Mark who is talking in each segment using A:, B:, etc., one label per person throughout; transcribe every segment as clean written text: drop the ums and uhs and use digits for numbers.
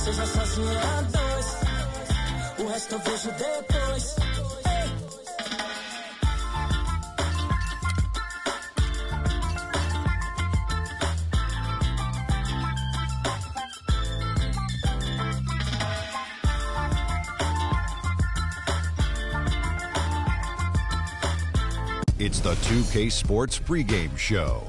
A: seja sozinho ou a dois. O resto eu vejo depois.
B: It's the 2K Sports pregame show.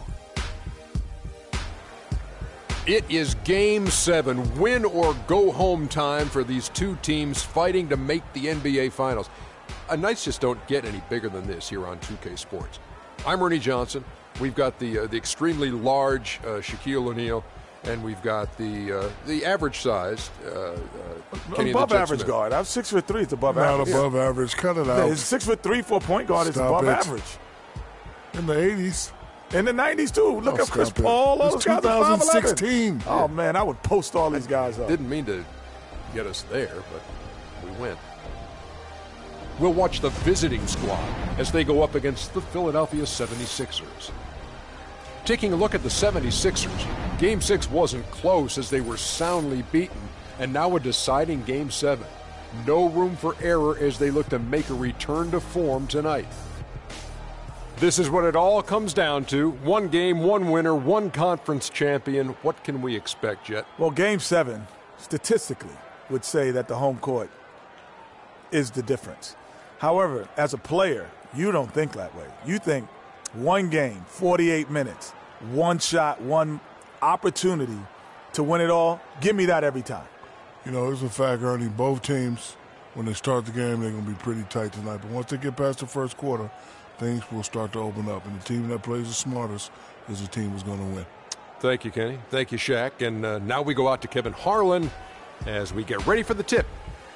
C: It is Game 7, win or go home time for these two teams fighting to make the NBA Finals. Nights just don't get any bigger than this here on 2K Sports. I'm Ernie Johnson. We've got the extremely large Shaquille O'Neal, and we've got the average-sized Kenny
D: above average
C: Smith.
D: guard. I'm 6'3". It's above
E: Not
D: average.
E: above average. Cut it out.
D: Yeah, it's 6'3" for a point guard. It's
E: Stop
D: above
E: it.
D: average.
E: In the 80s.
D: In the 90s, too. Look at Chris
E: stop it.
D: Paul. All
E: It's
D: those guys are 5'11".
E: 2016.
D: Oh, man, I would post all these guys up.
C: Didn't mean to get us there, but we went. We'll watch the visiting squad as they go up against the Philadelphia 76ers. Taking a look at the 76ers, Game 6 wasn't close as they were soundly beaten, and now a deciding Game 7. No room for error as they look to make a return to form tonight. This is what it all comes down to. One game, one winner, one conference champion. What can we expect, Jet?
D: Well, Game 7, statistically, would say that the home court is the difference. However, as a player, you don't think that way. You think one game, 48 minutes, one shot, one opportunity to win it all. Give me that every time.
E: You know, it's a fact, Ernie. Both teams, when they start the game, they're going to be pretty tight tonight. But once they get past the first quarter, things will start to open up. And the team that plays the smartest is the team that's going to win.
C: Thank you, Kenny. Thank you, Shaq. And now we go out to Kevin Harlan as we get ready for the tip.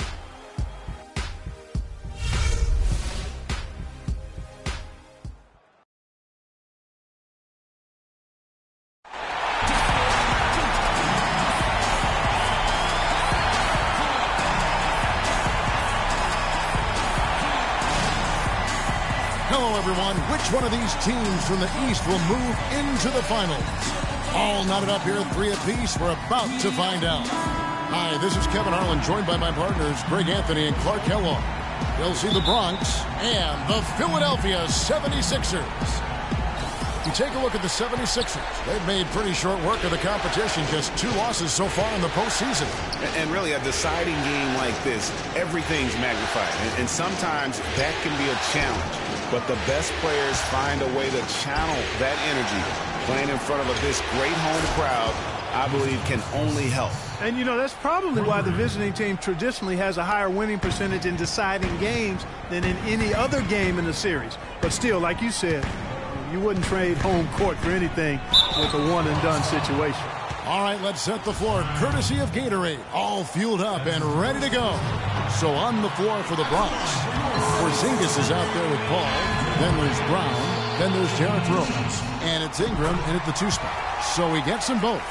F: Hello, everyone. Which one of these teams from the East will move into the finals? All knotted up here at 3 apiece. We're about to find out. Hi, this is Kevin Harlan, joined by my partners, Greg Anthony and Clark Kellogg. You'll see the Bronx and the Philadelphia 76ers. You take a look at the 76ers. They've made pretty short work of the competition. Just 2 losses so far in the postseason.
G: And really, a deciding game like this, everything's magnified. And sometimes that can be a challenge. But the best players find a way to channel that energy. Playing in front of this great home crowd, I believe, can only help.
H: And, you know, that's probably why the visiting team traditionally has a higher winning percentage in deciding games than in any other game in the series. But still, like you said, you wouldn't trade home court for anything with a one-and-done situation.
F: All right, let's set the floor. Courtesy of Gatorade. All fueled up and ready to go. So on the floor for the Bronx. Porzingis is out there with Paul. Then there's Brown. Then there's Derrick Rose. And it's Ingram in at the 2 spot. So he gets them both.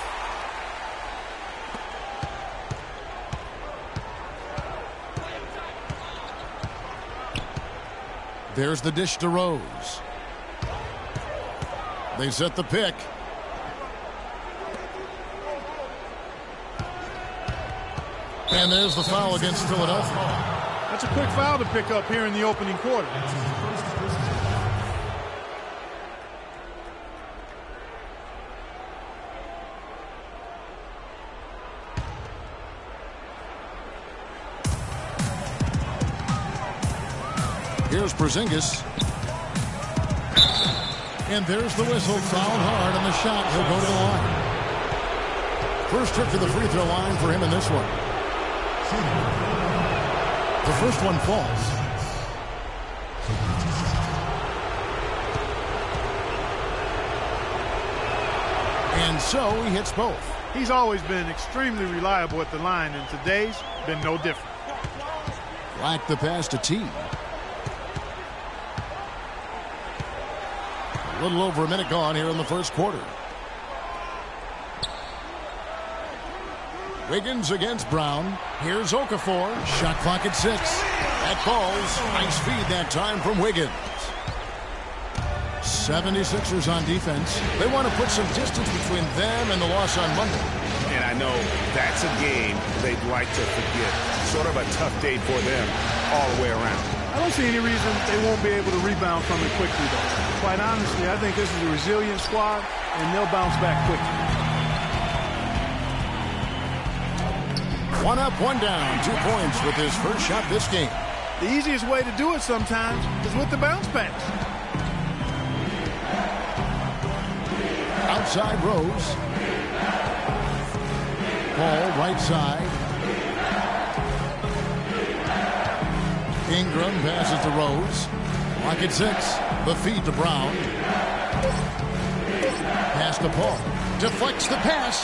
F: There's the dish to Rose. They set the pick. And there's the foul against Philadelphia.
H: That's a quick foul to pick up here in the opening quarter.
F: Here's Porzingis. And there's the whistle. Fouled hard on the shot. He'll go to the line. First trip to the free throw line for him in this one. The first one falls. And so he hits both.
H: He's always been extremely reliable at the line, and today's been no different.
F: Black the pass to T. A little over a minute gone here in the first quarter. Wiggins against Brown. Here's Okafor. Shot clock at 6. That falls. Nice feed that time from Wiggins. 76ers on defense. They want to put some distance between them and the loss on Monday.
G: And I know that's a game they'd like to forget. Sort of a tough day for them all the way around.
H: I don't see any reason they won't be able to rebound from it quickly, though. Quite honestly, I think this is a resilient squad, and they'll bounce back quickly.
F: 1 up, 1 down, 2 points with his first shot this game.
H: The easiest way to do it sometimes is with the bounce pass.
F: Outside Rose. Paul right side. Ingram passes to Rose. Lock at 6. The feed to Brown. Pass to Paul. Deflects the pass.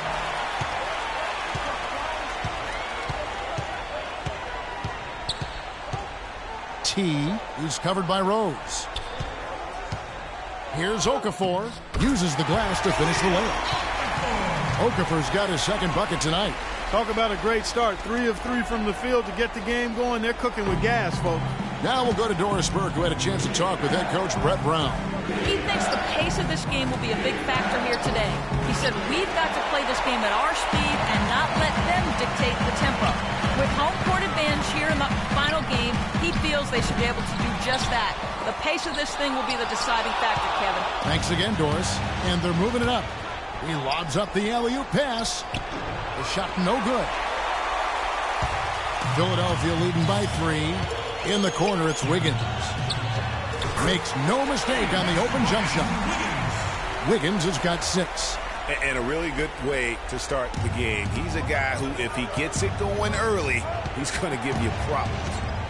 F: He's covered by Rose. Here's Okafor. Uses the glass to finish the layup. Okafor's got his second bucket tonight.
H: Talk about a great start. 3 of 3 from the field to get the game going. They're cooking with gas, folks.
F: Now we'll go to Doris Burke, who had a chance to talk with head coach Brett Brown.
I: He thinks the pace of this game will be a big factor here today. He said, we've got to play this game at our speed and not let them dictate the tempo. With home court advantage here in the final game, he feels they should be able to do just that. The pace of this thing will be the deciding factor, Kevin.
F: Thanks again, Doris. And they're moving it up. He lobs up the alley-oop pass. The shot no good. Philadelphia leading by 3. In the corner, it's Wiggins. Makes no mistake on the open jump shot. Wiggins has got 6.
G: And a really good way to start the game. He's a guy who, if he gets it going early, he's going to give you problems.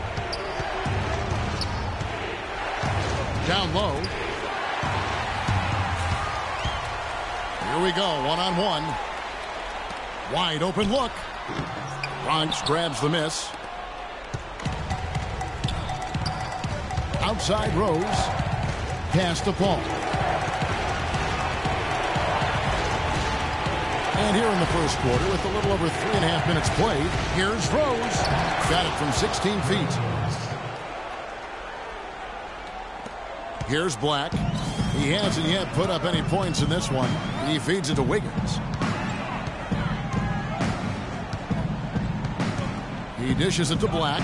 F: Down low. Here we go, 1-on-1. Wide open look. Bronx grabs the miss. Outside Rose. Pass to Paul. And here in the first quarter, with a little over 3.5 minutes played, here's Rose. Got it from 16 feet. Here's Black. He hasn't yet put up any points in this one. He feeds it to Wiggins. He dishes it to Black.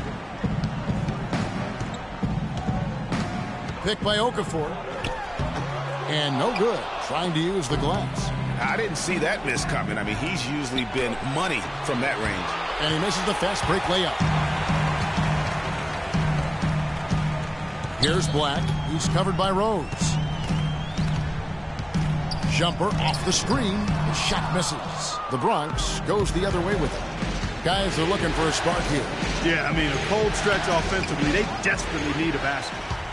F: Picked by Okafor. And no good. Trying to use the glass.
G: I didn't see that miss coming. I mean, he's usually been money from that range.
F: And he misses the fast break layup. Here's Black. He's covered by Rose. Jumper off the screen. The shot misses. The Bronx goes the other way with it. Guys are looking for a spark here.
H: Yeah, I mean, a cold stretch offensively. They desperately need a basket.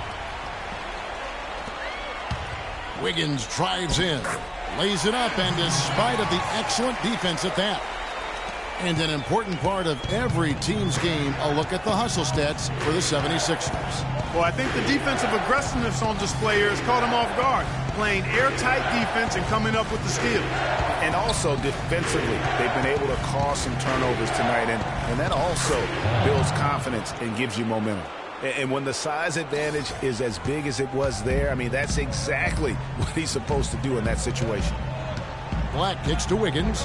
F: Wiggins drives in. Lays it up, and despite of the excellent defense at that. And an important part of every team's game, a look at the hustle stats for the 76ers.
H: Well, I think the defensive aggressiveness on display here has caught them off guard. Playing airtight defense and coming up with the steal.
G: And also defensively, they've been able to cause some turnovers tonight, and that also builds confidence and gives you momentum. And when the size advantage is as big as it was there, I mean, that's exactly what he's supposed to do in that situation.
F: Black kicks to Wiggins.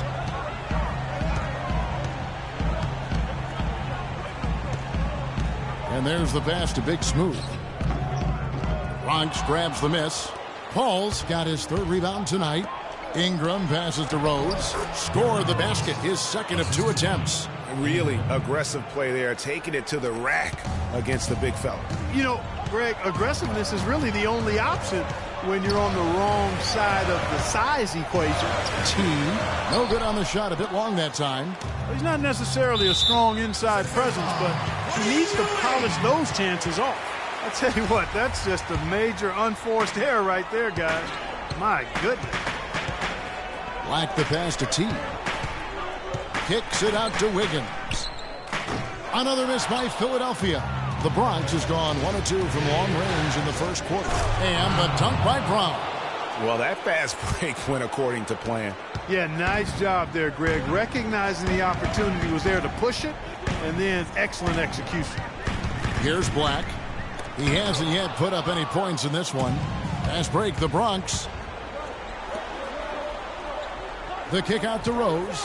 F: And there's the pass to Big Smooth. Bronx grabs the miss. Paul's got his 3rd rebound tonight. Ingram passes to Rose. Scored the basket, his 2nd of 2 attempts.
G: Really aggressive play there, taking it to the rack against the big fella.
H: You know, Greg, aggressiveness is really the only option when you're on the wrong side of the size equation.
F: No good on the shot, a bit long that time.
H: He's not necessarily a strong inside presence, but he needs to polish those chances off. I tell you what, that's just a major unforced error right there, guys. My goodness.
F: Black the pass to T. Kicks it out to Wiggins. Another miss by Philadelphia. The Bronx has gone 1 of 2 from long range in the first quarter. And the dunk by Brown.
G: Well, that fast break went according to plan.
H: Yeah, nice job there, Greg. Recognizing the opportunity was there to push it, and then excellent execution.
F: Here's Black. He hasn't yet put up any points in this one. Fast break, the Bronx. The kick out to Rose.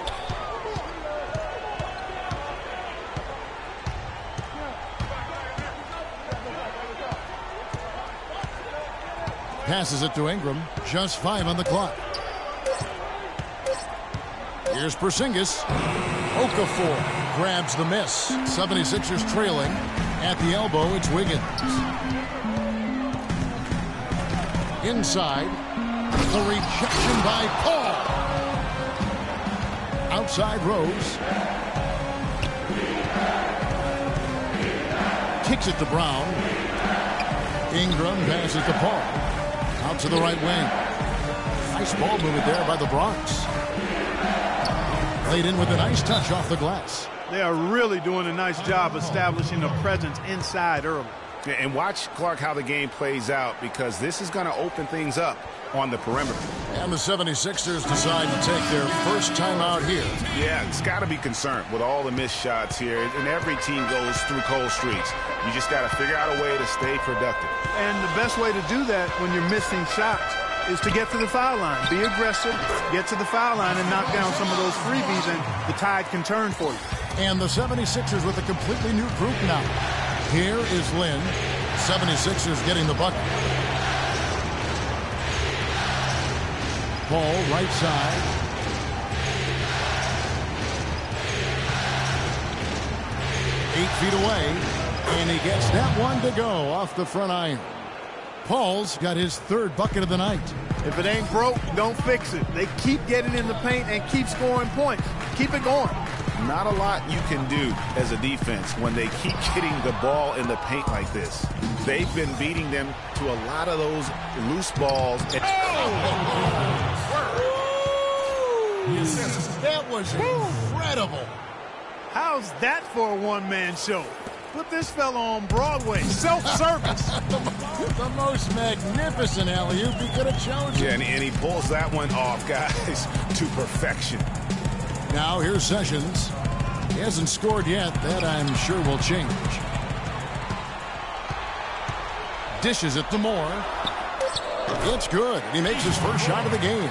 F: Passes it to Ingram. Just 5 on the clock. Here's Porzingis. Okafor grabs the miss. 76ers trailing. At the elbow, it's Wiggins. Inside. The rejection by Paul. Outside Rose. Kicks it to Brown. Ingram passes to Paul. Out to the right wing. Nice ball movement there by the Bronx. Laid in with a nice touch off the glass.
H: They are really doing a nice job establishing a presence inside early.
G: And watch, Clark, how the game plays out, because this is going to open things up on the perimeter.
F: And the 76ers decide to take their first time out here.
G: Yeah, it's got to be concerned with all the missed shots here. And every team goes through cold streaks. You just got to figure out a way to stay productive.
H: And the best way to do that when you're missing shots is to get to the foul line. Be aggressive, get to the foul line, and knock down some of those freebies, and the tide can turn for you.
F: And the 76ers with a completely new group now. Here is Lynn. 76ers getting the bucket. Paul, right side. Eight feet away. And he gets that one to go off the front iron. Paul's got his third bucket of the night.
H: If it ain't broke, don't fix it. They keep getting in the paint and keep scoring points. Keep it going.
G: Not a lot you can do as a defense when they keep getting the ball in the paint like this. They've been beating them to a lot of those loose balls.
F: That was incredible.
H: How's that for a one-man show? Put this fella on Broadway. Self-service.
F: The most magnificent alley-oop he could have chosen.
G: Yeah, and he pulls that one off, guys, to perfection.
F: Now here's Sessions. He hasn't scored yet. That I'm sure will change. Dishes it to Moore. It's good. He makes his first shot of the game.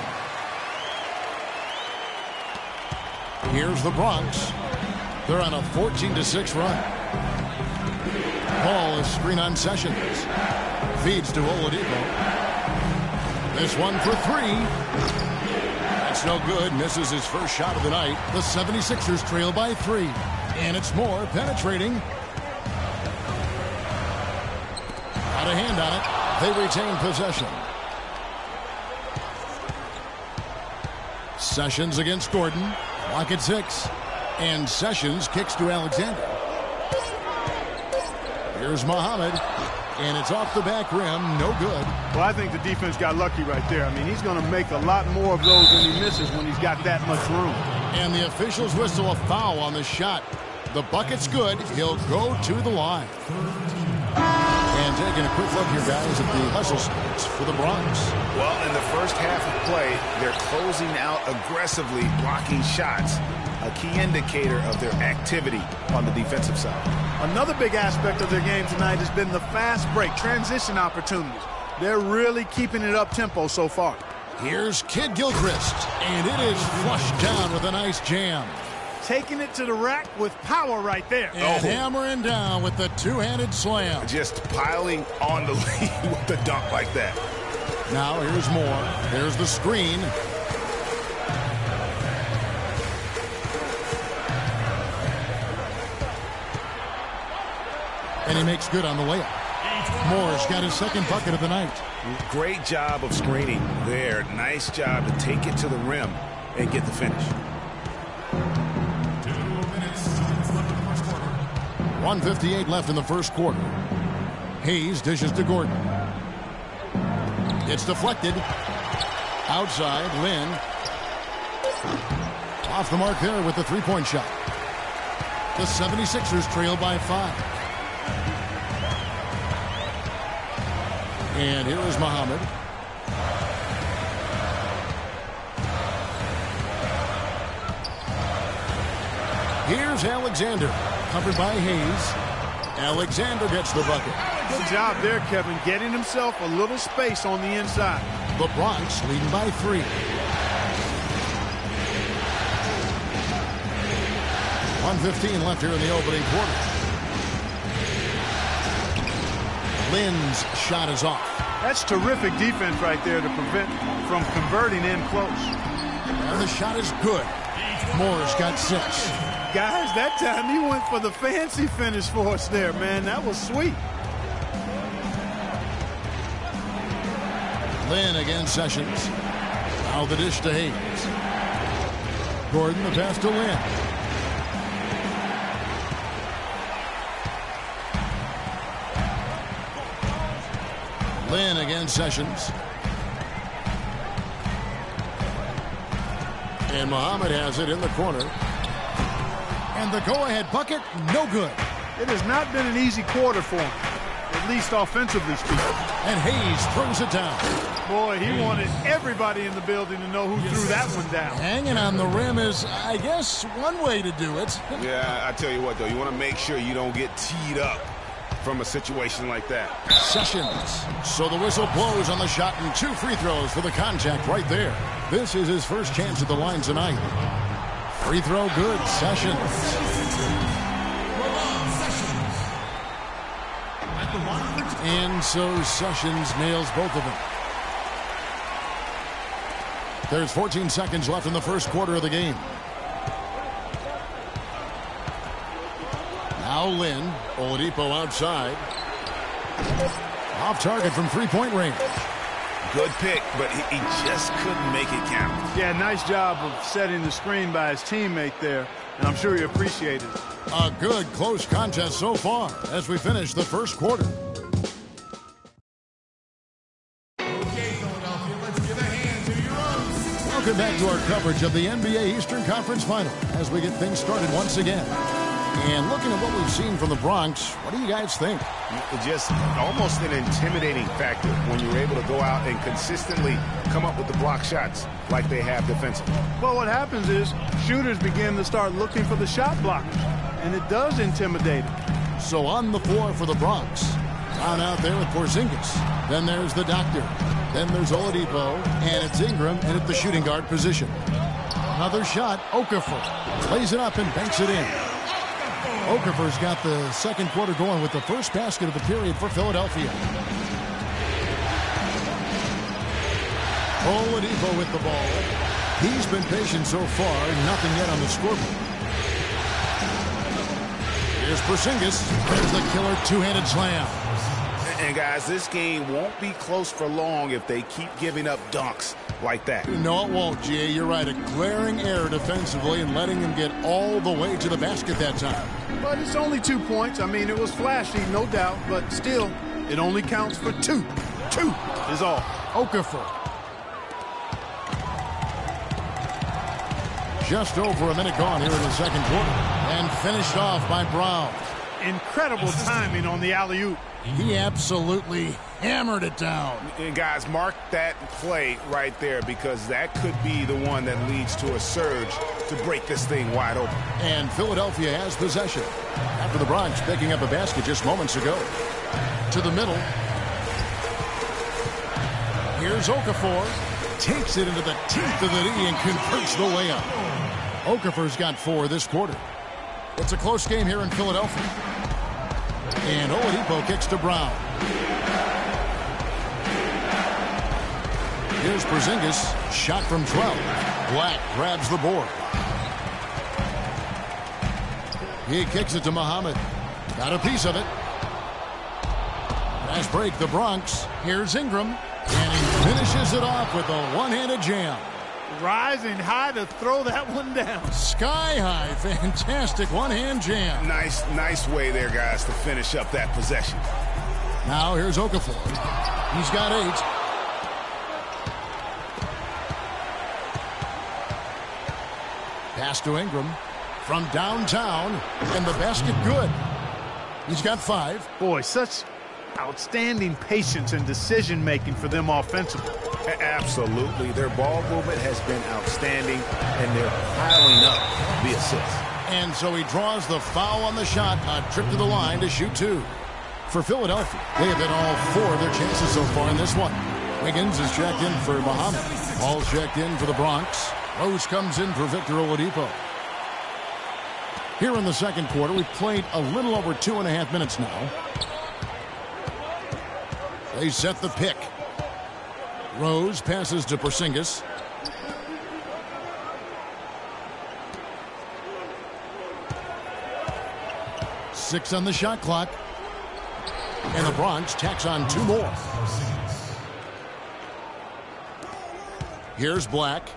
F: Here's the Bronx. They're on a 14-6 run. Paul is screen on Sessions. Feeds to Oladipo. This one for 3. That's no good. Misses his first shot of the night. The 76ers trail by 3. And it's Moore penetrating. Got a hand on it. They retain possession. Sessions against Gordon. Clock at 6. And Sessions kicks to Alexander. Here's Muhammad. And it's off the back rim. No good.
H: Well, I think the defense got lucky right there. I mean, he's going to make a lot more of those than he misses when he's got that much room.
F: And the officials whistle a foul on the shot. The bucket's good. He'll go to the line. And taking a quick look here, guys, at the hustle stats for the Bronx.
G: Well, in the first half of play, they're closing out aggressively, blocking shots. A key indicator of their activity on the defensive side.
H: Another big aspect of their game tonight has been the fast break, transition opportunities. They're really keeping it up-tempo so far.
F: Here's Kid Gilchrist, and it is flushed down with a nice jam.
H: Taking it to the rack with power right there.
F: And hammering down with the two-handed slam.
G: Just piling on the lead with the dunk like that.
F: Now here's Moore. There's the screen. And he makes good on the layup. Moore's got his second bucket of the night.
G: Great job of screening there. Nice job to take it to the rim and get the finish.
F: 1:58 left in the first quarter. Hayes dishes to Gordon. It's deflected. Outside, Lynn. Off the mark there with the three-point shot. The 76ers trail by 5. And here is Muhammad. Here's Alexander. Covered by Hayes. Alexander gets the bucket.
H: Good job there, Kevin, getting himself a little space on the inside.
F: The Bronx leading by 3. 1:15 left here in the opening quarter. Lynn's shot is off.
H: That's terrific defense right there to prevent from converting in close.
F: And the shot is good. Moore's got 6.
H: Guys, that time he went for the fancy finish for us there, man. That was sweet.
F: Lynn against Sessions. Now the dish to Hayes. Gordon, the pass to Lynn. Lynn against Sessions. And Muhammad has it in the corner. And the go-ahead bucket, no good.
H: It has not been an easy quarter for him, at least offensively speaking.
F: And Hayes throws it down.
H: Boy, he wanted everybody in the building to know who threw that one down.
F: Hanging on the rim is, I guess, one way to do it.
G: Yeah, I tell you what, though, you want to make sure you don't get teed up from a situation like that.
F: Sessions. So the whistle blows on the shot and 2 free throws for the contact right there. This is his first chance at the line tonight. Free throw good. Sessions. And so Sessions nails both of them. There's 14 seconds left in the first quarter of the game. Now Lynn. Oladipo outside. Off target from three-point range.
G: Good pick, but he just couldn't make it count.
H: Yeah, nice job of setting the screen by his teammate there, and I'm sure he appreciated it.
F: A good close contest so far as we finish the first quarter. Welcome back to our coverage of the NBA Eastern Conference Final as we get things started once again. And looking at what we've seen from the Bronx, what do you guys think?
G: Just almost an intimidating factor when you're able to go out and consistently come up with the block shots like they have defensively.
H: Well, what happens is shooters begin to start looking for the shot blockers, and it does intimidate them.
F: So on the floor for the Bronx. Down out there with Porzingis. Then there's the Doctor. Then there's Oladipo, and it's Ingram, and at the shooting guard position. Another shot, Okafor. Plays it up and banks it in. Okafor's got the second quarter going with the first basket of the period for Philadelphia. Oladipo with the ball. He's been patient so far, nothing yet on the scoreboard. Here's Porzingis. There's the killer two-handed slam.
G: And guys, this game won't be close for long if they keep giving up dunks like that.
F: No, it won't, Jay. You're right. A glaring error defensively and letting him get all the way to the basket that time.
H: But it's only 2 points. I mean, it was flashy, no doubt, but still, it only counts for 2. 2 is all.
F: Okafor. Just over a minute gone here in the second quarter. And finished off by Brown.
H: Incredible timing on the alley-oop.
F: He absolutely hammered it down.
G: And guys, mark that play right there because that could be the one that leads to a surge to break this thing wide open.
F: And Philadelphia has possession after the Bronx picking up a basket just moments ago. To the middle. Here's Okafor. Takes it into the teeth of the knee and converts the layup. Okafor's got 4 this quarter. It's a close game here in Philadelphia. And Oladipo kicks to Brown. Here's Porzingis. Shot from 12. Black grabs the board. He kicks it to Muhammad. Got a piece of it. Fast break, the Bronx. Here's Ingram. And he finishes it off with a one-handed jam.
H: Rising high to throw that one down.
F: Sky high. Fantastic one-hand jam.
G: Nice way there, guys, to finish up that possession.
F: Now here's Okafor. He's got 8. Pass to Ingram from downtown, and the basket good. He's got 5.
H: Boy, such outstanding patience and decision-making for them offensively.
G: Absolutely. Their ball movement has been outstanding, and they're piling up the assists.
F: And so he draws the foul on the shot. A trip to the line to shoot 2. For Philadelphia, they have hit all 4 of their chances so far in this one. Wiggins is checked in for Muhammad. Hall's checked in for the Bronx. Rose comes in for Victor Oladipo. Here in the second quarter, we've played a little over 2.5 minutes now. They set the pick. Rose passes to Porzingis. Six on the shot clock. And the Bronx tacks on 2 more. Here's Black.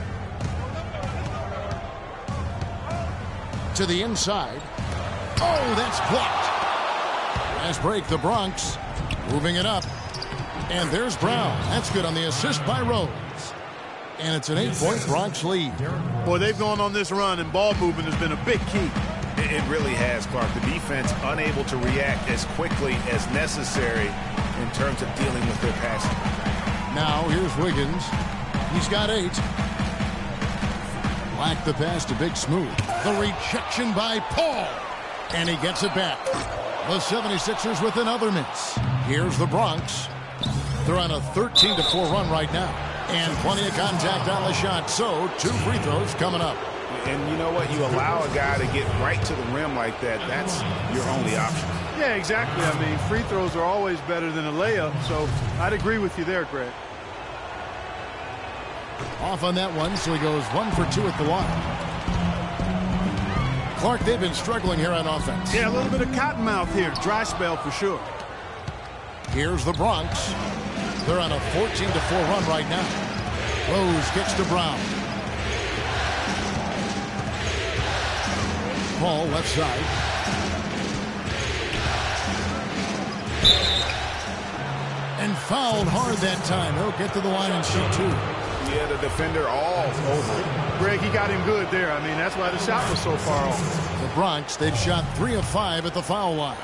F: To the inside. Oh, that's blocked. Last break, the Bronx moving it up. And there's Brown. That's good on the assist by Rose. And it's an 8-point Bronx lead.
H: Boy, they've gone on this run, and ball movement has been a big key.
G: It really has, Clark. The defense unable to react as quickly as necessary in terms of dealing with their passing.
F: Now here's Wiggins. He's got 8. Black the pass to Big Smooth. The rejection by Paul. And he gets it back. The 76ers with another miss. Here's the Bronx. They're on a 13-4 run right now. And plenty of contact on the shot. So 2 free throws coming up.
G: And you know what? You allow a guy to get right to the rim like that. That's your only option.
H: Yeah, exactly. I mean, free throws are always better than a layup. So I'd agree with you there, Greg.
F: Off on that one, so he goes 1 for 2 at the line. Clark, they've been struggling here on offense.
H: Yeah, a little bit of cottonmouth here. Dry spell for sure.
F: Here's the Bronx. They're on a 14-4 run right now. Rose kicks to Brown. Paul left side. And fouled hard that time. He'll get to the line and shoot 2.
G: Yeah, the defender all over it.
H: Greg, he got him good there. I mean, that's why the shot was so far off.
F: The Bronx, they've shot 3 of 5 at the foul line.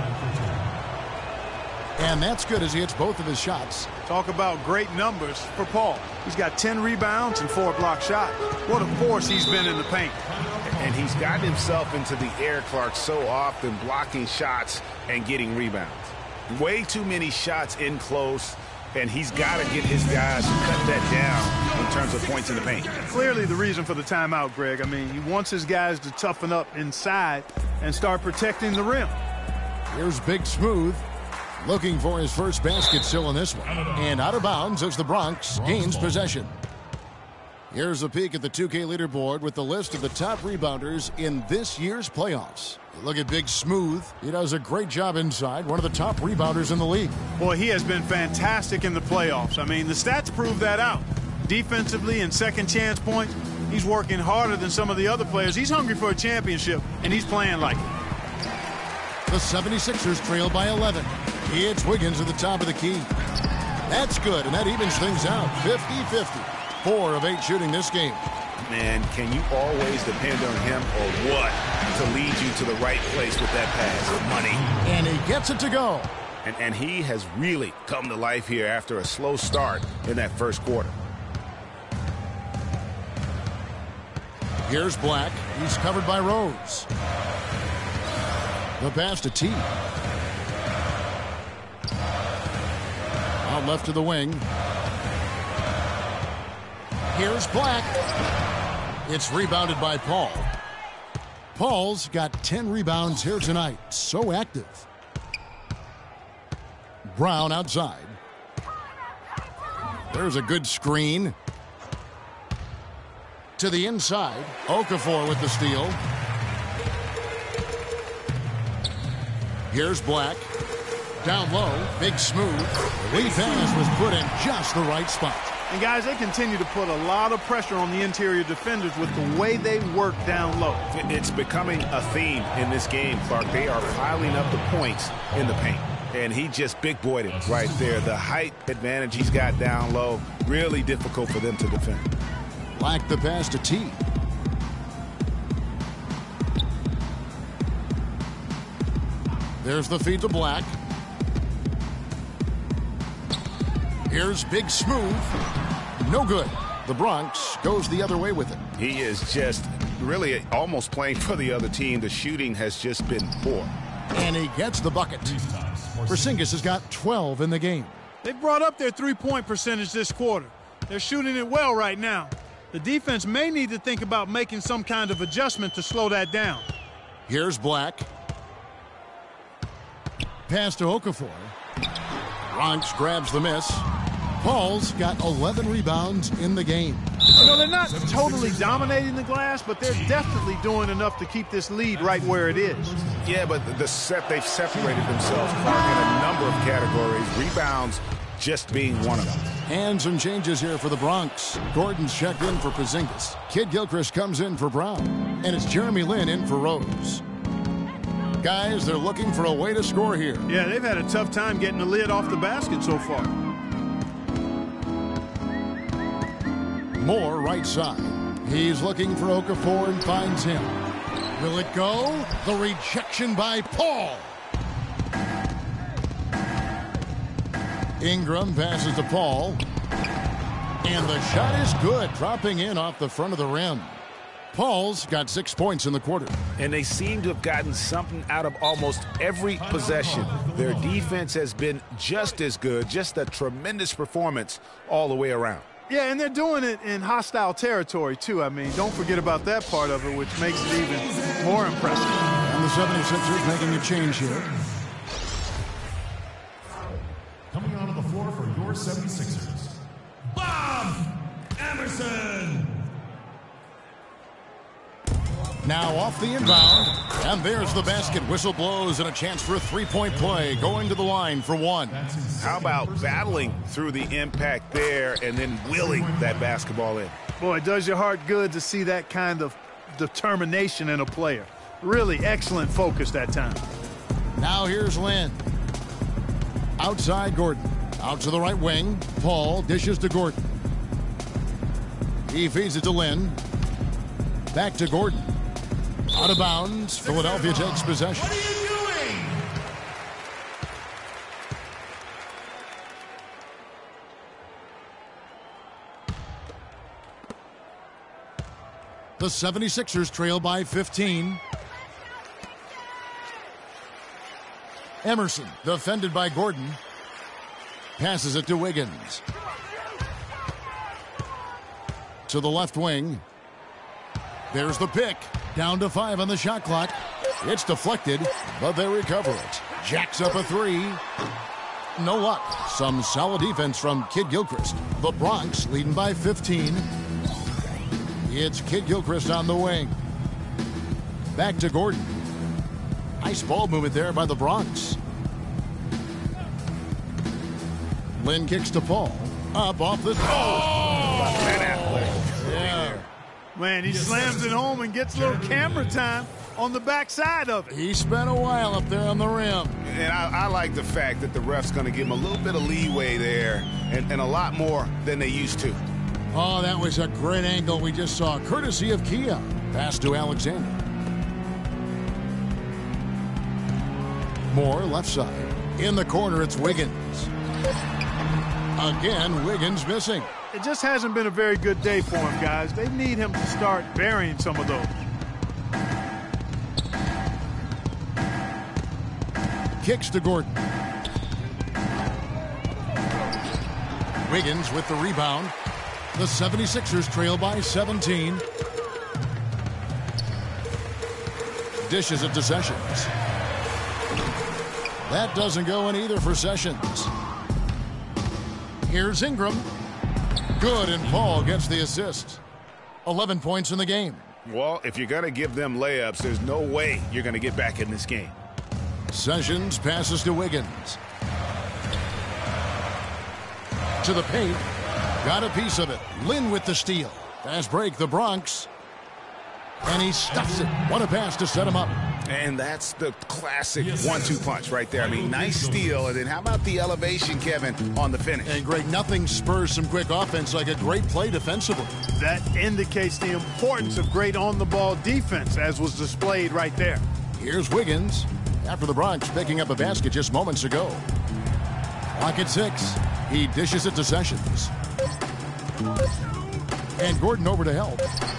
F: And that's good as he hits both of his shots.
H: Talk about great numbers for Paul. He's got 10 rebounds and 4 block shots. What a force he's been in the paint.
G: And he's gotten himself into the air, Clark, so often blocking shots and getting rebounds. Way too many shots in close, and he's got to get his guys to cut that down in terms of points in the paint.
H: Clearly the reason for the timeout, Greg. I mean, he wants his guys to toughen up inside and start protecting the rim.
F: Here's Big Smooth. Looking for his first basket still in this one. And out of bounds as the Bronx gains possession. Here's a peek at the 2K leaderboard with the list of the top rebounders in this year's playoffs. Look at Big Smooth. He does a great job inside. One of the top rebounders in the league.
H: Boy, he has been fantastic in the playoffs. I mean, the stats prove that out. Defensively and second chance points, he's working harder than some of the other players. He's hungry for a championship, and he's playing like it.
F: The 76ers trail by 11. It's Wiggins at the top of the key. That's good, and that evens things out. 50-50. 4 of 8 shooting this game.
G: Man, can you always depend on him or what to lead you to the right place with that pass? Money.
F: And he gets it to go.
G: And he has really come to life here after a slow start in that first quarter.
F: Here's Black. He's covered by Rose. The pass to T. Out left to the wing. Here's Black. It's rebounded by Paul. Paul's got 10 rebounds here tonight. So active. Brown outside. There's a good screen. To the inside. Okafor with the steal. Here's Black. Down low. Big Smooth. The lead pass was put in just the right spot.
H: And, guys, they continue to put a lot of pressure on the interior defenders with the way they work down low.
G: It's becoming a theme in this game, Clark. They are piling up the points in the paint. And he just big-boyed it right there. The height advantage he's got down low, really difficult for them to defend.
F: Black the pass to T. There's the feed to Black. Here's Big Smooth. No good. The Bronx goes the other way with it.
G: He is just really almost playing for the other team. The shooting has just been poor.
F: And he gets the bucket. Porzingis has got 12 in the game.
H: They brought up their three-point percentage this quarter. They're shooting it well right now. The defense may need to think about making some kind of adjustment to slow that down.
F: Here's Black. Pass to Okafor. Bronx grabs the miss. Paul's got 11 rebounds in the game.
H: You know, they're not totally dominating the glass, but they're definitely doing enough to keep this lead right where it is.
G: Yeah, but they've separated themselves, Clark, in a number of categories. Rebounds just being one of them.
F: And some changes here for the Bronx. Gordon's checked in for Porzingis. Kid Gilchrist comes in for Brown. And it's Jeremy Lin in for Rose. Guys, they're looking for a way to score here.
H: Yeah, they've had a tough time getting the lid off the basket so far.
F: Moore right side. He's looking for Okafor and finds him. Will it go? The rejection by Paul. Ingram passes to Paul. And the shot is good, dropping in off the front of the rim. Paul's got 6 points in the quarter.
G: And they seem to have gotten something out of almost every possession. Their defense has been just as good, just a tremendous performance all the way around.
H: Yeah, and they're doing it in hostile territory, too. I mean, don't forget about that part of it, which makes it even more impressive.
F: And the 76ers making a change here.
J: Coming onto the floor for your 76ers, Bob Emerson.
F: Now off the inbound, and there's the basket. Whistle blows and a chance for a three-point play. Going to the line for one.
G: How about battling through the impact there and then willing that basketball in?
H: Boy, it does your heart good to see that kind of determination in a player. Really excellent focus that time.
F: Now here's Lin. Outside Gordon. Out to the right wing. Paul dishes to Gordon. He feeds it to Lin. Back to Gordon. Out of bounds. Philadelphia takes possession.
J: What are you doing?
F: The 76ers trail by 15. Emerson, defended by Gordon. Passes it to Wiggins. To the left wing. There's the pick. Down to 5 on the shot clock. It's deflected, but they recover it. Jacks up a three. No luck. Some solid defense from Kid Gilchrist. The Bronx leading by 15. It's Kid Gilchrist on the wing. Back to Gordon. Nice ball movement there by the Bronx. Lin kicks to Paul. Up off the... Yeah.
H: Man, he slams it home and gets a little camera time on the backside of it.
F: He spent a while up there on the rim.
G: And I like the fact that the ref's going to give him a little bit of leeway there and a lot more than they used to.
F: Oh, that was a great angle we just saw, courtesy of Kia. Pass to Alexander. Moore left side. In the corner, it's Wiggins. Again, Wiggins missing.
H: It just hasn't been a very good day for him, guys. They need him to start burying some of those.
F: Kicks to Gordon. Wiggins with the rebound. The 76ers trail by 17. Dishes it to Sessions. That doesn't go in either for Sessions. Here's Ingram. Good, and Paul gets the assist. 11 points in the game.
G: Well, if you're going to give them layups, there's no way you're going to get back in this game.
F: Sessions passes to Wiggins. To the paint. Got a piece of it. Lin with the steal. Fast break, the Bronx. And he stuffs it. What a pass to set him up.
G: And that's the classic 1-2 punch right there. I mean, nice steal. And then how about the elevation, Kevin, on the finish?
F: And Greg, nothing spurs some quick offense like a great play defensively.
H: That indicates the importance of great on-the-ball defense, as was displayed right there.
F: Here's Wiggins after the Bronx picking up a basket just moments ago. Clock at 6. He dishes it to Sessions. And Gordon over to help.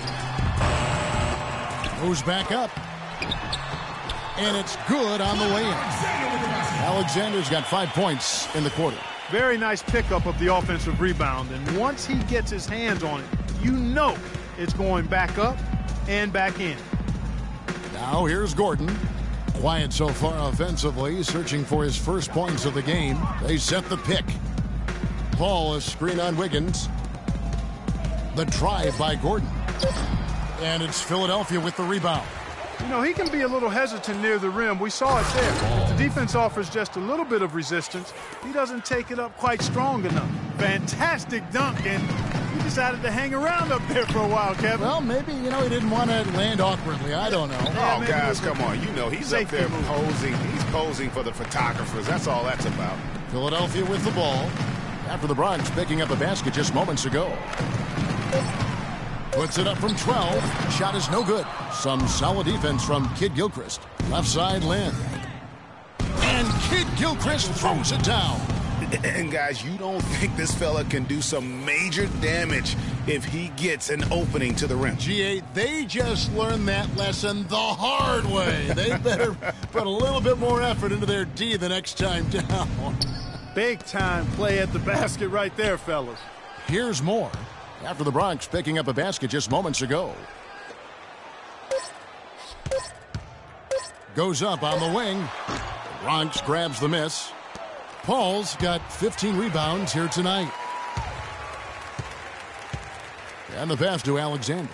F: Goes back up. And it's good on the way in. Alexander's got 5 points in the quarter.
H: Very nice pickup of the offensive rebound. And once he gets his hands on it, you know it's going back up and back in.
F: Now here's Gordon. Quiet so far offensively, searching for his first points of the game. They set the pick. Paul, a screen on Wiggins. The drive by Gordon. And it's Philadelphia with the rebound.
H: You know, he can be a little hesitant near the rim. We saw it there. If the defense offers just a little bit of resistance, he doesn't take it up quite strong enough. Fantastic dunk, and he decided to hang around up there for a while, Kevin.
F: Well, maybe, he didn't want to land awkwardly. I don't know.
G: Oh, guys, come on. He's up there posing. He's posing for the photographers. That's all that's about.
F: Philadelphia with the ball. After the Bronx picking up a basket just moments ago. Puts it up from 12. Shot is no good. Some solid defense from Kid Gilchrist. Left side, Lynn. And Kid Gilchrist throws it down.
G: And guys, you don't think this fella can do some major damage if he gets an opening to the rim.
F: G8, they just learned that lesson the hard way. They better put a little bit more effort into their D the next time down.
H: Big time play at the basket right there, fellas.
F: Here's more. After the Bronx picking up a basket just moments ago. Goes up on the wing. The Bronx grabs the miss. Paul's got 15 rebounds here tonight. And the pass to Alexander.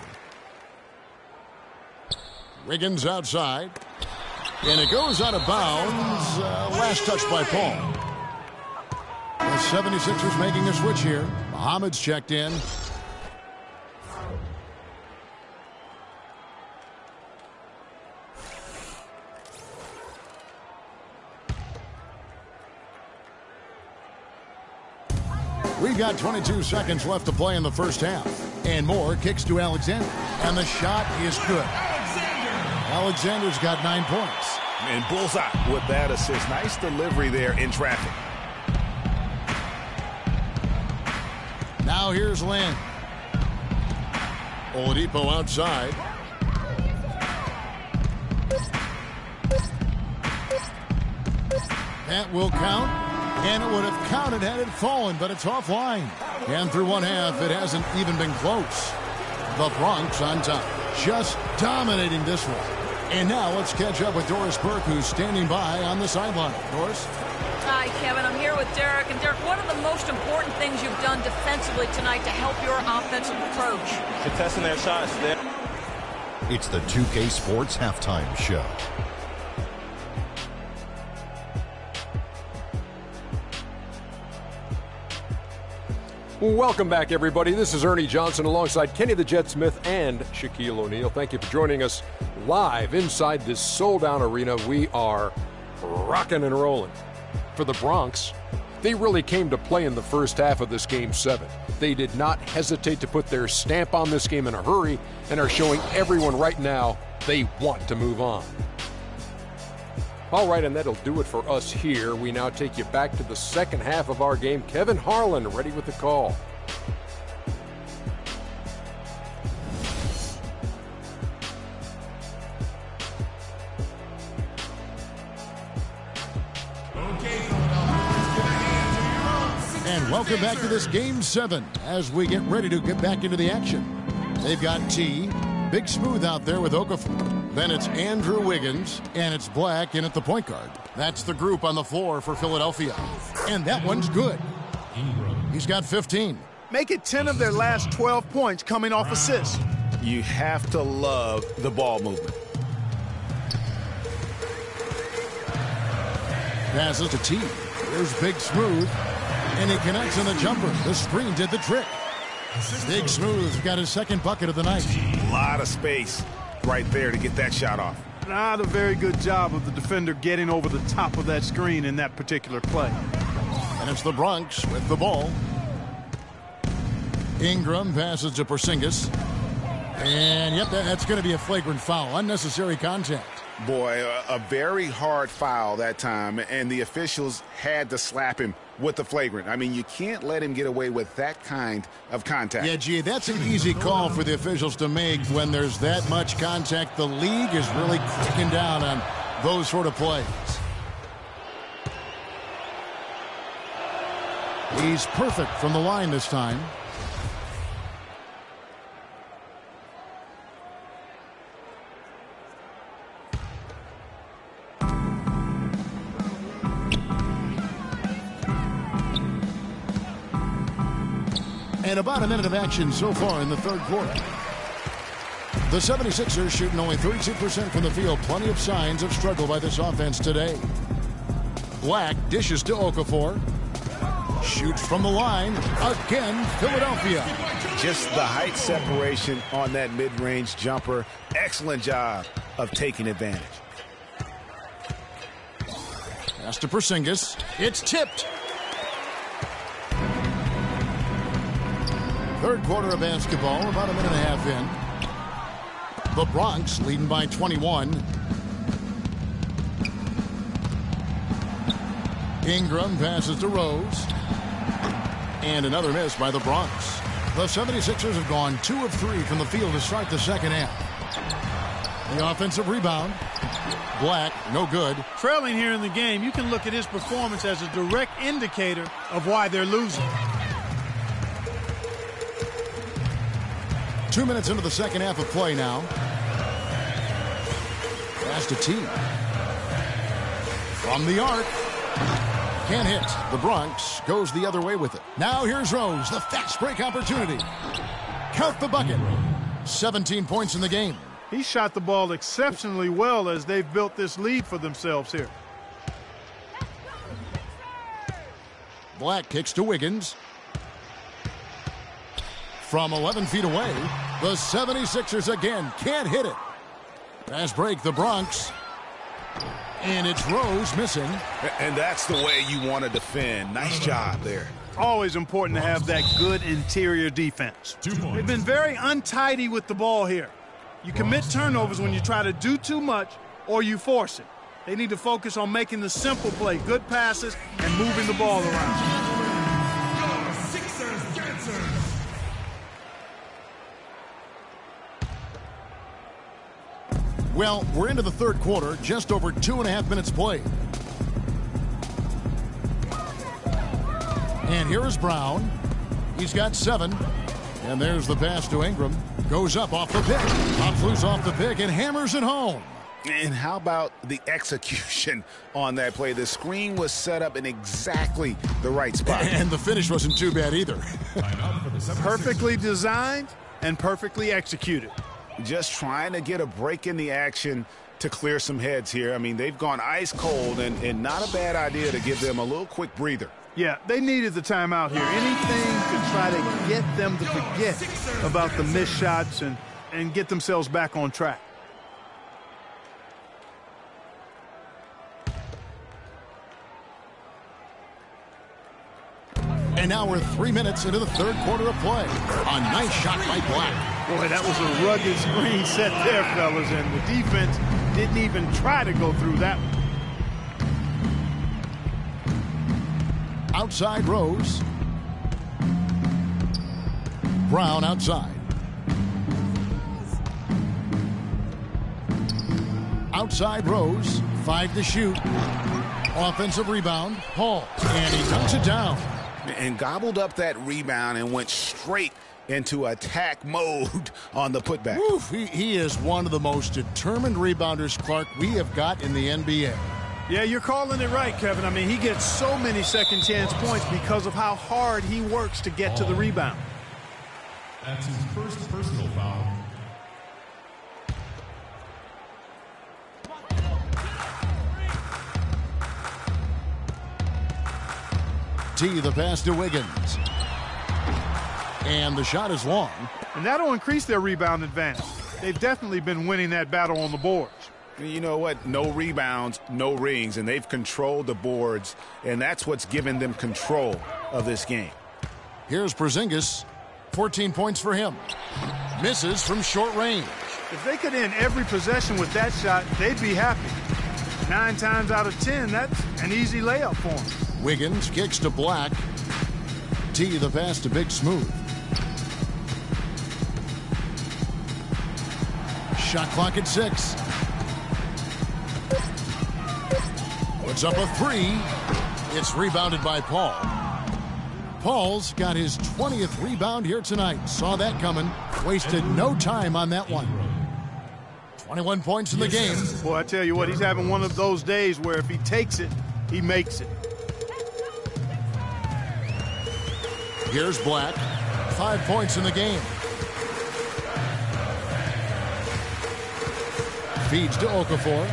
F: Wiggins outside. And it goes out of bounds. Last touch by Paul. The 76ers making a switch here. Muhammad's checked in. We've got 22 seconds left to play in the first half. And Moore kicks to Alexander. And the shot is good. Alexander's got 9 points.
G: And bullseye with that assist. Nice delivery there in traffic.
F: Now here's Lynn. Oladipo outside. That will count. And it would have counted had it fallen, but it's offline. And through one half, it hasn't even been close. The Bronx on top, just dominating this one. And now let's catch up with Doris Burke, who's standing by on the sideline. Doris?
I: Hi, Kevin. I'm here with Derek. And Derek, what are the most important things you've done defensively tonight to help your offensive approach?
K: Contesting their shots.
B: It's the 2K Sports Halftime Show.
C: Welcome back, everybody. This is Ernie Johnson alongside Kenny the Jet Smith and Shaquille O'Neal. Thank you for joining us live inside this sold-out arena. We are rocking and rolling. For the Bronx, they really came to play in the first half of this Game 7. They did not hesitate to put their stamp on this game in a hurry and are showing everyone right now they want to move on. All right, and that'll do it for us here. We now take you back to the second half of our game. Kevin Harlan ready with the call.
F: And welcome back to this Game 7 as we get ready to get back into the action. They've got T, Big Smooth out there with Okafor. Then it's Andrew Wiggins, and it's Black in at the point guard. That's the group on the floor for Philadelphia. And that one's good. He's got 15.
H: Make it 10 of their last 12 points coming off assists.
G: You have to love the ball movement.
F: Passes to T. There's Big Smooth. And he connects on the jumper. The screen did the trick. Big Smooth got his second bucket of the night.
G: A lot of space right there to get that shot off.
H: Not a very good job of the defender getting over the top of that screen in that particular play.
F: And it's the Bronx with the ball. Ingram passes to Porzingis. And, yep, that's going to be a flagrant foul. Unnecessary contact.
G: Boy, a very hard foul that time, and the officials had to slap him with the flagrant. I mean, you can't let him get away with that kind of contact.
F: Yeah, gee, that's an easy call for the officials to make when there's that much contact. The league is really cracking down on those sort of plays. He's perfect from the line this time. And about a minute of action so far in the third quarter. The 76ers shooting only 32% from the field. Plenty of signs of struggle by this offense today. Black dishes to Okafor. Shoots from the line. Again, Philadelphia.
G: Just the height separation on that mid-range jumper. Excellent job of taking advantage.
F: Pass to Porzingis. It's tipped. Third quarter of basketball, about a minute and a half in. The Bronx leading by 21. Ingram passes to Rose. And another miss by the Bronx. The 76ers have gone 2 of 3 from the field to start the second half. The offensive rebound. Black, no good.
H: Trailing here in the game, you can look at his performance as a direct indicator of why they're losing.
F: 2 minutes into the second half of play now. Pass to T. From the arc. Can't hit. The Bronx goes the other way with it. Now here's Rose, the fast break opportunity. Count the bucket. 17 points in the game.
H: He shot the ball exceptionally well as they've built this lead for themselves here.
F: Black kicks to Wiggins. From 11 feet away, the 76ers again can't hit it. Fast break, the Bronx. And it's Rose missing.
G: And that's the way you want to defend. Nice job there.
H: Always important to have that good interior defense. They've been very untidy with the ball here. You commit turnovers when you try to do too much or you force it. They need to focus on making the simple play, good passes, and moving the ball around.
J: Sixers dancers.
F: Well, we're into the third quarter, just over 2.5 minutes played. And here is Brown. He's got 7. And there's the pass to Ingram. Goes up off the pick. Pops loose off the pick and hammers it home.
G: And how about the execution on that play? The screen was set up in exactly the right spot.
F: And the finish wasn't too bad either.
H: Perfectly designed and perfectly executed.
G: Just trying to get a break in the action to clear some heads here. I mean, they've gone ice cold, and not a bad idea to give them a little quick breather.
H: Yeah, they needed the timeout here. Anything to try to get them to forget about the missed shots and get themselves back on track.
F: And now we're 3 minutes into the third quarter of play. A nice shot by Black.
H: Boy, that was a rugged screen set there, fellas, and the defense didn't even try to go through that one.
F: Outside Rose. Brown outside. Outside Rose. 5 to shoot. Offensive rebound. Paul. And he knocks it down.
G: And gobbled up that rebound and went straight into attack mode on the putback.
F: Oof, he is one of the most determined rebounders, Clark, we have got in the NBA.
H: Yeah, you're calling it right, Kevin. I mean, he gets so many second chance points because of how hard he works to get to the rebound.
J: That's his first personal foul.
F: T, the pass to Wiggins. And the shot is long.
H: And that'll increase their rebound advantage. They've definitely been winning that battle on the boards.
G: You know what? No rebounds, no rings, and they've controlled the boards, and that's what's given them control of this game.
F: Here's Porzingis. 14 points for him. Misses from short range.
H: If they could end every possession with that shot, they'd be happy. 9 times out of 10, that's an easy layup for them.
F: Wiggins kicks to Black. T, the pass to Big Smooth. Shot clock at 6. Puts up a 3. It's rebounded by Paul. Paul's got his 20th rebound here tonight. Saw that coming. Wasted no time on that one. 21 points in the game.
H: Boy, I tell you what, he's having one of those days where if he takes it, he makes it.
F: Here's Black. 5 points in the game. Feeds to Okafor.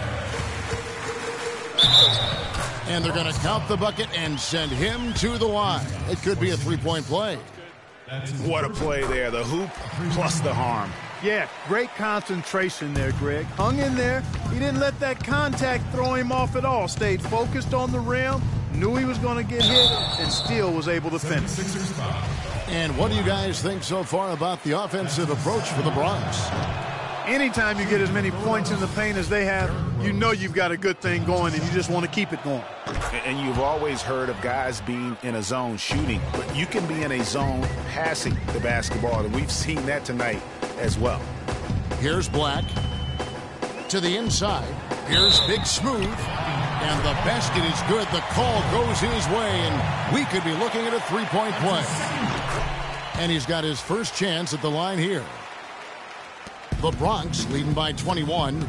F: And they're going to count the bucket and send him to the line. It could be a three-point play.
G: What a play there. The hoop plus the harm.
H: Yeah, great concentration there, Greg. Hung in there. He didn't let that contact throw him off at all. Stayed focused on the rim, knew he was going to get hit, and still was able to finish.
F: And what do you guys think so far about the offensive approach for the Bronx?
H: Anytime you get as many points in the paint as they have, you know you've got a good thing going, and you just want to keep it going.
G: And you've always heard of guys being in a zone shooting, but you can be in a zone passing the basketball, and we've seen that tonight as well.
F: Here's Black to the inside. Here's Big Smooth. And the basket is good. The call goes his way, and we could be looking at a three-point play. And he's got his first chance at the line here. The Bronx leading by 21.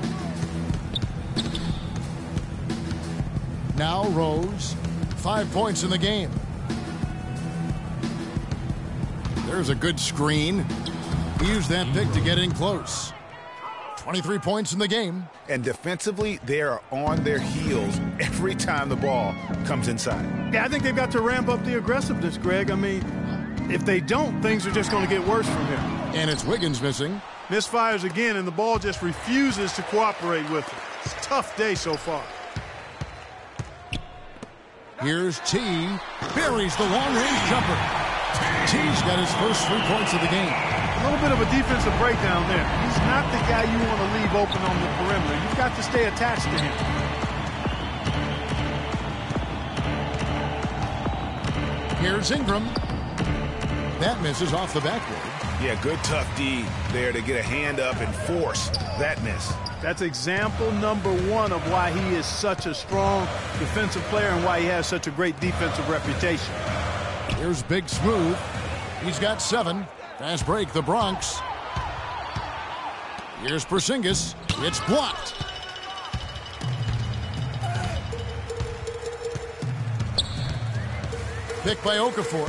F: Now Rose. 5 points in the game. There's a good screen. He used that pick to get in close. 23 points in the game.
G: And defensively, they are on their heels every time the ball comes inside.
H: Yeah, I think they've got to ramp up the aggressiveness, Greg. I mean, if they don't, things are just going to get worse from here.
F: And it's Wiggins missing.
H: Misfires again, and the ball just refuses to cooperate with it. It's a tough day so far.
F: Here's T. Buries the long-range jumper. T's got his first 3 points of the game.
H: A little bit of a defensive breakdown there. He's not the guy you want to leave open on the perimeter. You've got to stay attached to him.
F: Here's Ingram. That misses off the backboard.
G: Yeah, good tough D there to get a hand up and force that miss.
H: That's example number 1 of why he is such a strong defensive player and why he has such a great defensive reputation.
F: Here's Big Smooth. He's got 7. Fast break, the Bronx. Here's Porzingis. It's blocked. Pick by Okafor.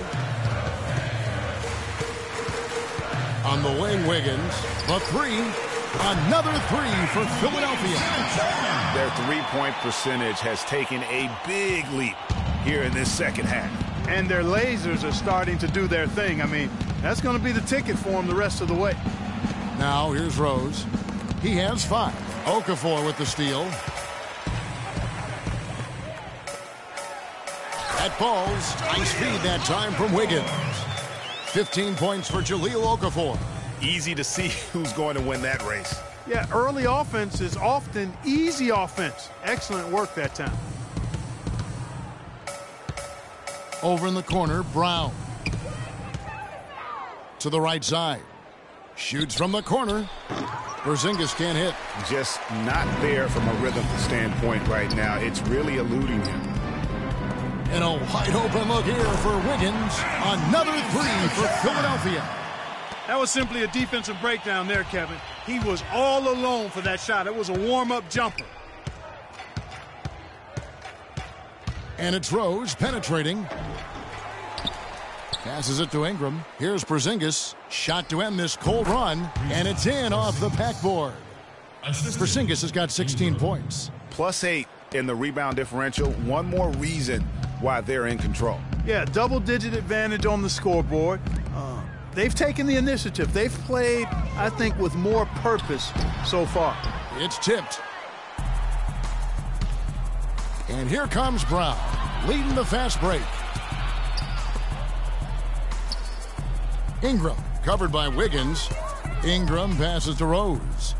F: On the wing, Wiggins. The 3. Another 3 for Philadelphia.
G: Their three-point percentage has taken a big leap here in this second half.
H: And their lasers are starting to do their thing. I mean, that's going to be the ticket for them the rest of the way.
F: Now here's Rose. He has 5. Okafor with the steal. That falls. Nice feed that time from Wiggins. 15 points for Jahlil Okafor.
G: Easy to see who's going to win that race.
H: Yeah, early offense is often easy offense. Excellent work that time.
F: Over in the corner, Brown. To the right side. Shoots from the corner. Porzingis can't hit.
G: Just not there from a rhythm standpoint right now. It's really eluding him.
F: And a wide open look here for Wiggins. Another 3 for Philadelphia.
H: That was simply a defensive breakdown there, Kevin. He was all alone for that shot. It was a warm-up jumper.
F: And it's Rose penetrating. Passes it to Ingram. Here's Porzingis. Shot to end this cold run. And it's in off the backboard. Porzingis has got 16 points.
G: +8 in the rebound differential. One more reason why they're in control.
H: Yeah, double-digit advantage on the scoreboard. They've taken the initiative. They've played, I think, with more purpose so far.
F: It's tipped. And here comes Brown, leading the fast break. Ingram, covered by Wiggins. Ingram passes to Rose.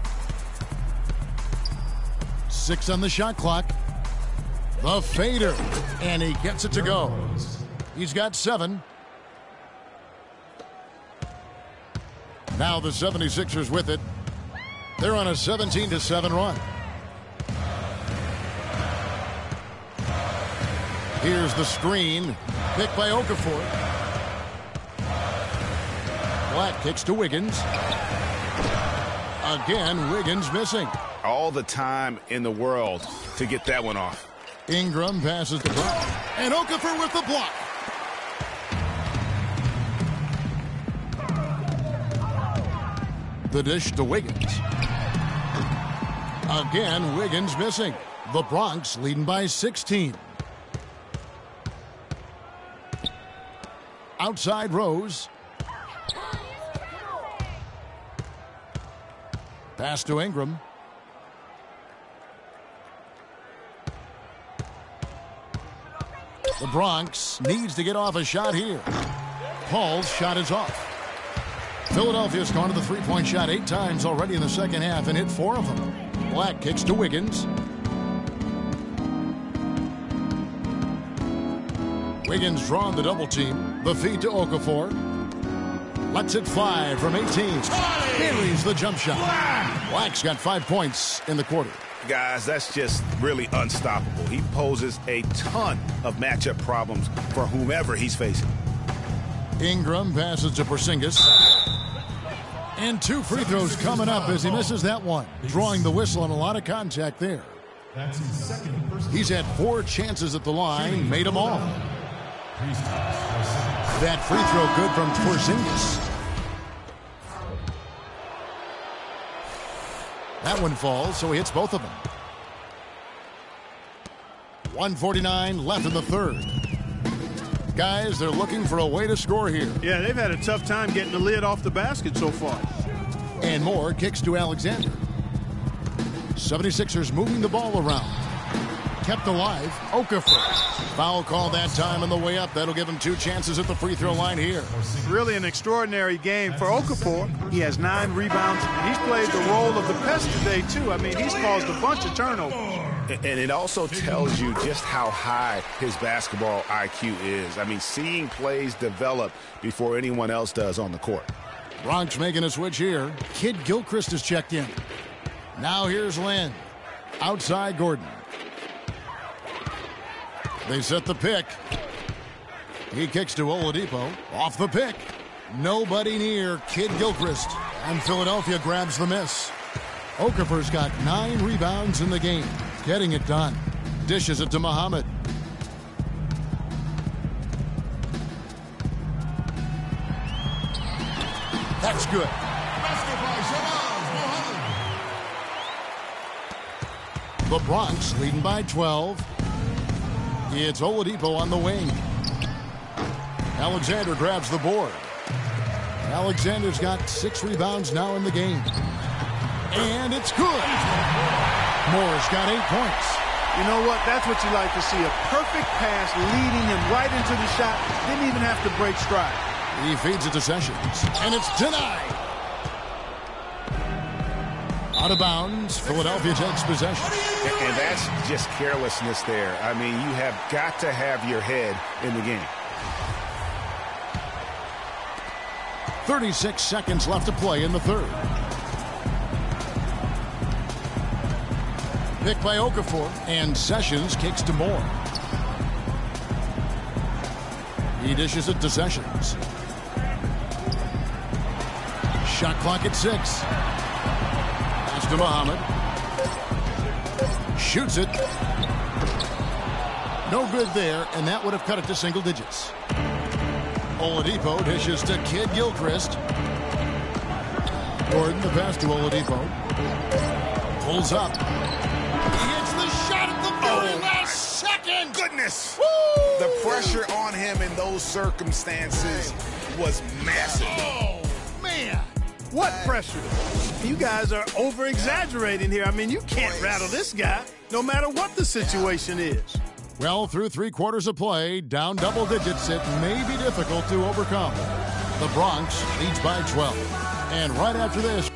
F: 6 on the shot clock. The fader, and he gets it to go. He's got 7. Now the 76ers with it. They're on a 17-7 run. Here's the screen. Picked by Okafor. Black kicks to Wiggins. Again, Wiggins missing.
G: All the time in the world to get that one off.
F: Ingram passes to Brown. And Okafor with the block. The dish to Wiggins. Again, Wiggins missing. The Bronx leading by 16. Outside Rose. Pass to Ingram. The Bronx needs to get off a shot here. Paul's shot is off. Philadelphia's gone to the three-point shot 8 times already in the second half and hit 4 of them. Black kicks to Wiggins. Wiggins drawing the double team. The feed to Okafor. Lets it fly from 18. Buries the jump shot. Black's got 5 points in the quarter.
G: Guys, that's just really unstoppable. He poses a ton of matchup problems for whomever he's facing.
F: Ingram passes to Porzingis. And 2 free throws coming up as he misses that one. Drawing the whistle and a lot of contact there.
J: That's his second personal.
F: He's had 4 chances at the line, made them all. That free throw good from Porzingis. That one falls, so he hits both of them. 1:49 left in the third. Guys, they're looking for a way to score here.
H: Yeah, they've had a tough time getting the lid off the basket so far.
F: And Moore kicks to Alexander. 76ers moving the ball around. Kept alive, Okafor. Foul call that time on the way up. That'll give him 2 chances at the free throw line here.
H: Really an extraordinary game for Okafor. He has 9 rebounds, and he's played the role of the pest today, too. I mean, he's caused a bunch of turnovers.
G: And it also tells you just how high his basketball IQ is. I mean, seeing plays develop before anyone else does on the court.
F: Bronx making a switch here. Kid Gilchrist is checked in. Now here's Lynn. Outside Gordon. They set the pick. He kicks to Oladipo. Off the pick. Nobody near Kid Gilchrist. And Philadelphia grabs the miss. Okafor's got 9 rebounds in the game. Getting it done. Dishes it to Muhammad. That's good. The Bronx leading by 12. It's Oladipo on the wing. Alexander grabs the board. Alexander's got 6 rebounds now in the game. And it's good. Moore's got 8 points.
H: You know what? That's what you like to see. A perfect pass leading him right into the shot. Didn't even have to break stride.
F: He feeds it to Sessions. And it's denied. Out of bounds. Philadelphia takes possession.
G: And that's just carelessness there. I mean, you have got to have your head in the game.
F: 36 seconds left to play in the third. Pick by Okafor, and Sessions kicks to Moore. He dishes it to Sessions. Shot clock at 6. Pass to Muhammad. Shoots it. No good there, and that would have cut it to single digits. Oladipo dishes to Kid Gilchrist. Gordon, the pass to Oladipo. Pulls up. He hits the shot at the very last second.
G: Goodness.
F: Woo!
G: The pressure on him in those circumstances was massive.
F: Oh, man.
H: What pressure? You guys are over-exaggerating here. I mean, you can't rattle this guy, no matter what the situation is.
F: Well, through 3 quarters of play, down double digits, it may be difficult to overcome. The Bronx leads by 12. And right after this,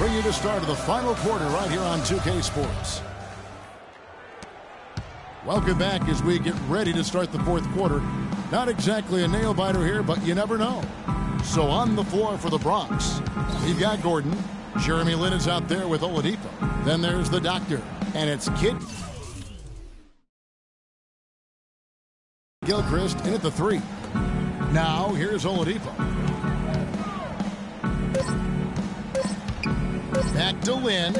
F: bring you the start of the final quarter right here on 2K Sports. Welcome back as we get ready to start the fourth quarter. Not exactly a nail-biter here, but you never know. So on the floor for the Bronx, we've got Gordon. Jeremy Lin is out there with Oladipo. Then there's the doctor, and it's Kid Gilchrist in at the 3. Now here's Oladipo. Back to Lin.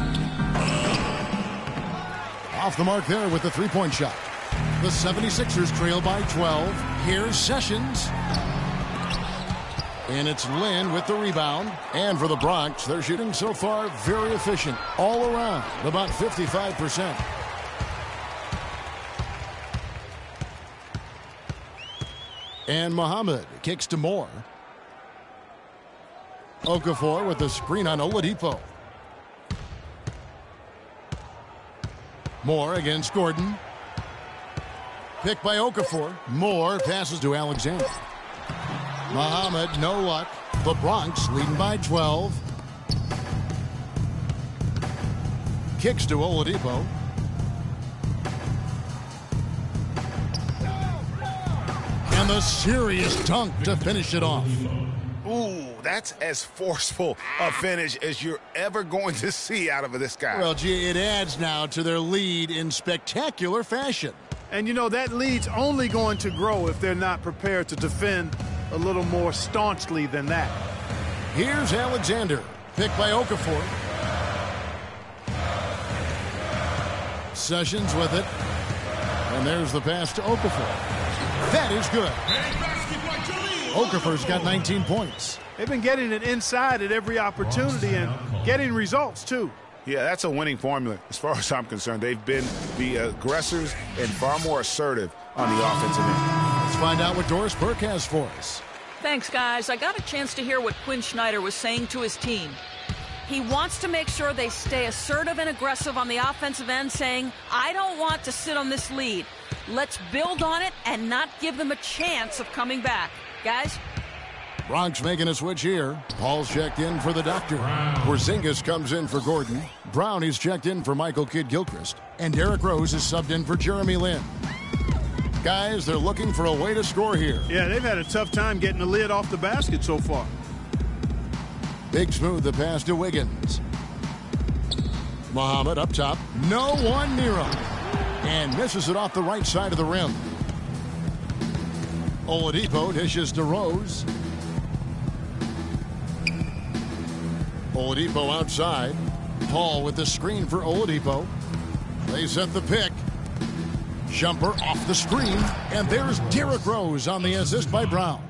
F: Off the mark there with the three-point shot. The 76ers trail by 12. Here's Sessions. And it's Lin with the rebound. And for the Bronx, they're shooting so far very efficient. All around, about 55%. And Muhammad kicks to Moore. Okafor with the screen on Oladipo. Moore against Gordon. Picked by Okafor. Moore passes to Alexander. Muhammad, no luck. The Bronx leading by 12. Kicks to Oladipo. And the serious dunk to finish it off.
G: Ooh, that's as forceful a finish as you're ever going to see out of this guy.
F: Well, gee, it adds now to their lead in spectacular fashion.
H: And, you know, that lead's only going to grow if they're not prepared to defend a little more staunchly than that.
F: Here's Alexander, picked by Okafor. Sessions with it. And there's the pass to Okafor. That is good. Okafor's got 19 points.
H: They've been getting it inside at every opportunity and getting results, too.
G: Yeah, that's a winning formula as far as I'm concerned. They've been the aggressors and far more assertive on the offensive end.
F: Let's find out what Doris Burke has for us.
I: Thanks, guys. I got a chance to hear what Quinn Snyder was saying to his team. He wants to make sure they stay assertive and aggressive on the offensive end, saying, I don't want to sit on this lead. Let's build on it and not give them a chance of coming back. Guys?
F: Bronx making a switch here. Paul's checked in for the doctor. Porzingis comes in for Gordon. Brown is checked in for Michael Kidd-Gilchrist. And Derrick Rose is subbed in for Jeremy Lin. Guys, they're looking for a way to score here.
H: Yeah, they've had a tough time getting the lid off the basket so far.
F: Big smooth the pass to Wiggins. Muhammad up top. No one near him. And misses it off the right side of the rim. Oladipo dishes to Rose. Oladipo outside. Paul with the screen for Oladipo. They set the pick. Jumper off the screen. And there's Derrick Rose on the assist by Brown.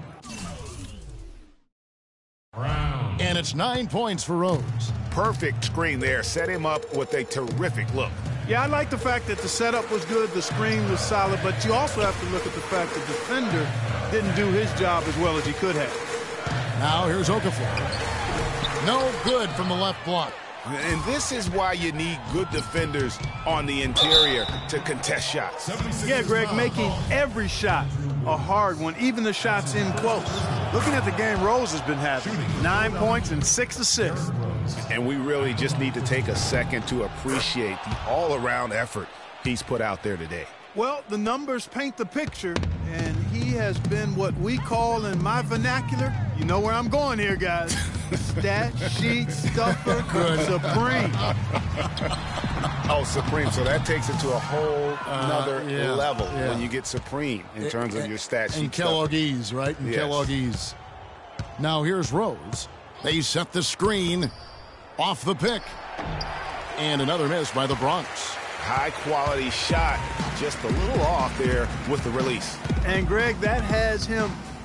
F: And it's 9 points for Rose.
G: Perfect screen there. Set him up with a terrific look.
H: Yeah, I like the fact that the setup was good, the screen was solid, but you also have to look at the fact the defender didn't do his job as well as he could have.
F: Now here's Okafor. No good from the left block.
G: And this is why you need good defenders on the interior to contest shots.
H: Yeah, Greg, making every shot a hard one, even the shots in close. Looking at the game Rose has been having, 9 points and 6 assists.
G: And we really just need to take a second to appreciate the all-around effort he's put out there today.
H: Well, the numbers paint the picture, and he has been what we call in my vernacular, you know where I'm going here, guys, stat sheet stuffer supreme.
G: Oh, supreme. So that takes it to a whole nother level when you get supreme in terms of your stat sheet.
F: And Kellogg-Ease, right? And Kellogg-Ease. Now here's Rose. They set the screen off the pick. And another miss by the Bronx.
G: High-quality shot, just a little off there with the release.
H: And, Greg, that has him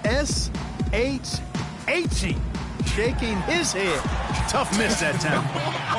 H: S-H-H-ing, shaking his head. Tough miss that time.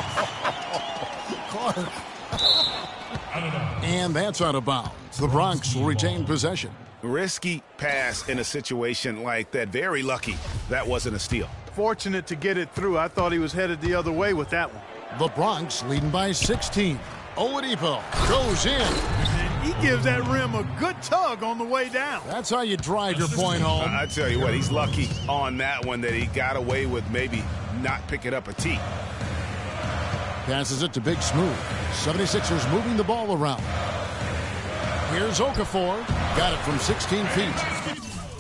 F: And that's out of bounds. The Bronx will retain possession.
G: Risky pass in a situation like that. Very lucky that wasn't a steal.
H: Fortunate to get it through. I thought he was headed the other way with that one.
F: The Bronx leading by 16. Oladipo goes in.
H: And he gives that rim a good tug on the way down.
F: That's how you drive your point home.
G: I tell you what, he's lucky on that one that he got away with maybe not picking up a tee.
F: Passes it to Big Smooth. 76ers moving the ball around. Here's Okafor. Got it from 16 feet.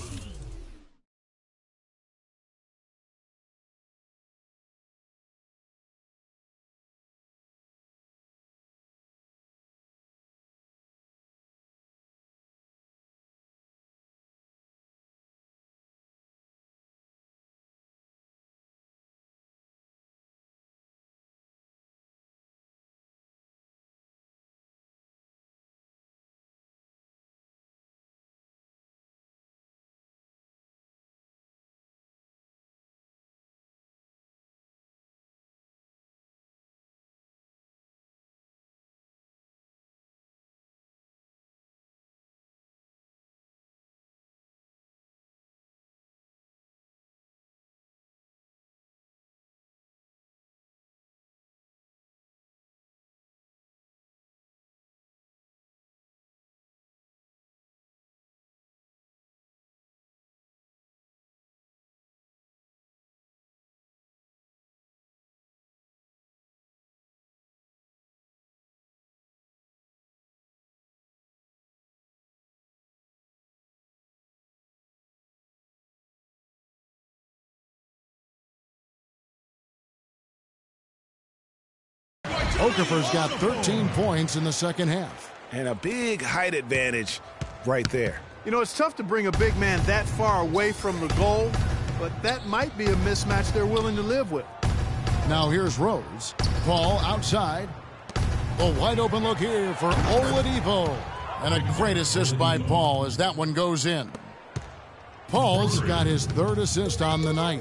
F: Okafor's got 13 points in the second half.
G: And a big height advantage right there.
H: You know, it's tough to bring a big man that far away from the goal, but that might be a mismatch they're willing to live with.
F: Now here's Rose. Paul outside. A wide open look here for Oladipo. And a great assist by Paul as that one goes in. Paul's got his third assist on the night.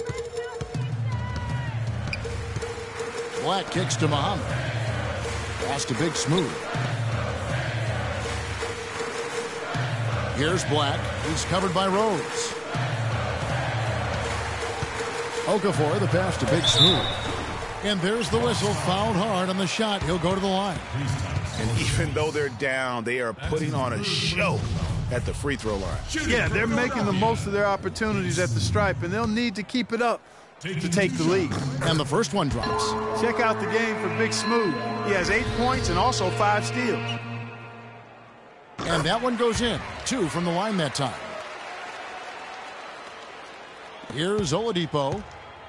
F: Black kicks to Muhammad. Pass to Big Smooth. Here's Black. He's covered by Rose. Okafor, the pass to Big Smooth. And there's the whistle. Fouled hard on the shot. He'll go to the line.
G: And even though they're down, they are putting on a show at the free throw line.
H: Yeah, they're making the most of their opportunities at the stripe, and they'll need to keep it up to take the lead.
F: And the first one drops.
H: Check out the game for Big Smooth. He has 8 points and also 5 steals.
F: And that one goes in. 2 from the line that time. Here's Oladipo.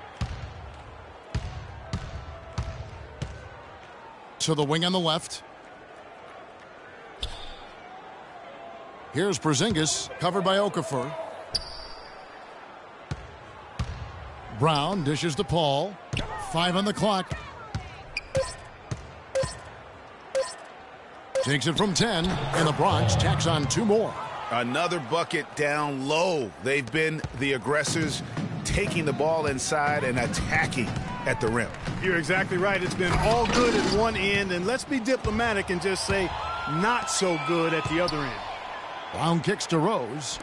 F: To the wing on the left. Here's Porzingis, covered by Okafor. Brown dishes to Paul. 5 on the clock. Takes it from 10, and the Bronx tacks on 2 more.
G: Another bucket down low. They've been the aggressors, taking the ball inside and attacking at the rim.
H: You're exactly right. It's been all good at one end, and let's be diplomatic and just say not so good at the other end.
F: Brown kicks to Rose.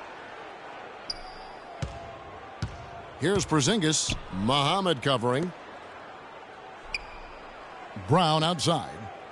F: Here's Porzingis. Muhammad covering. Brown outside.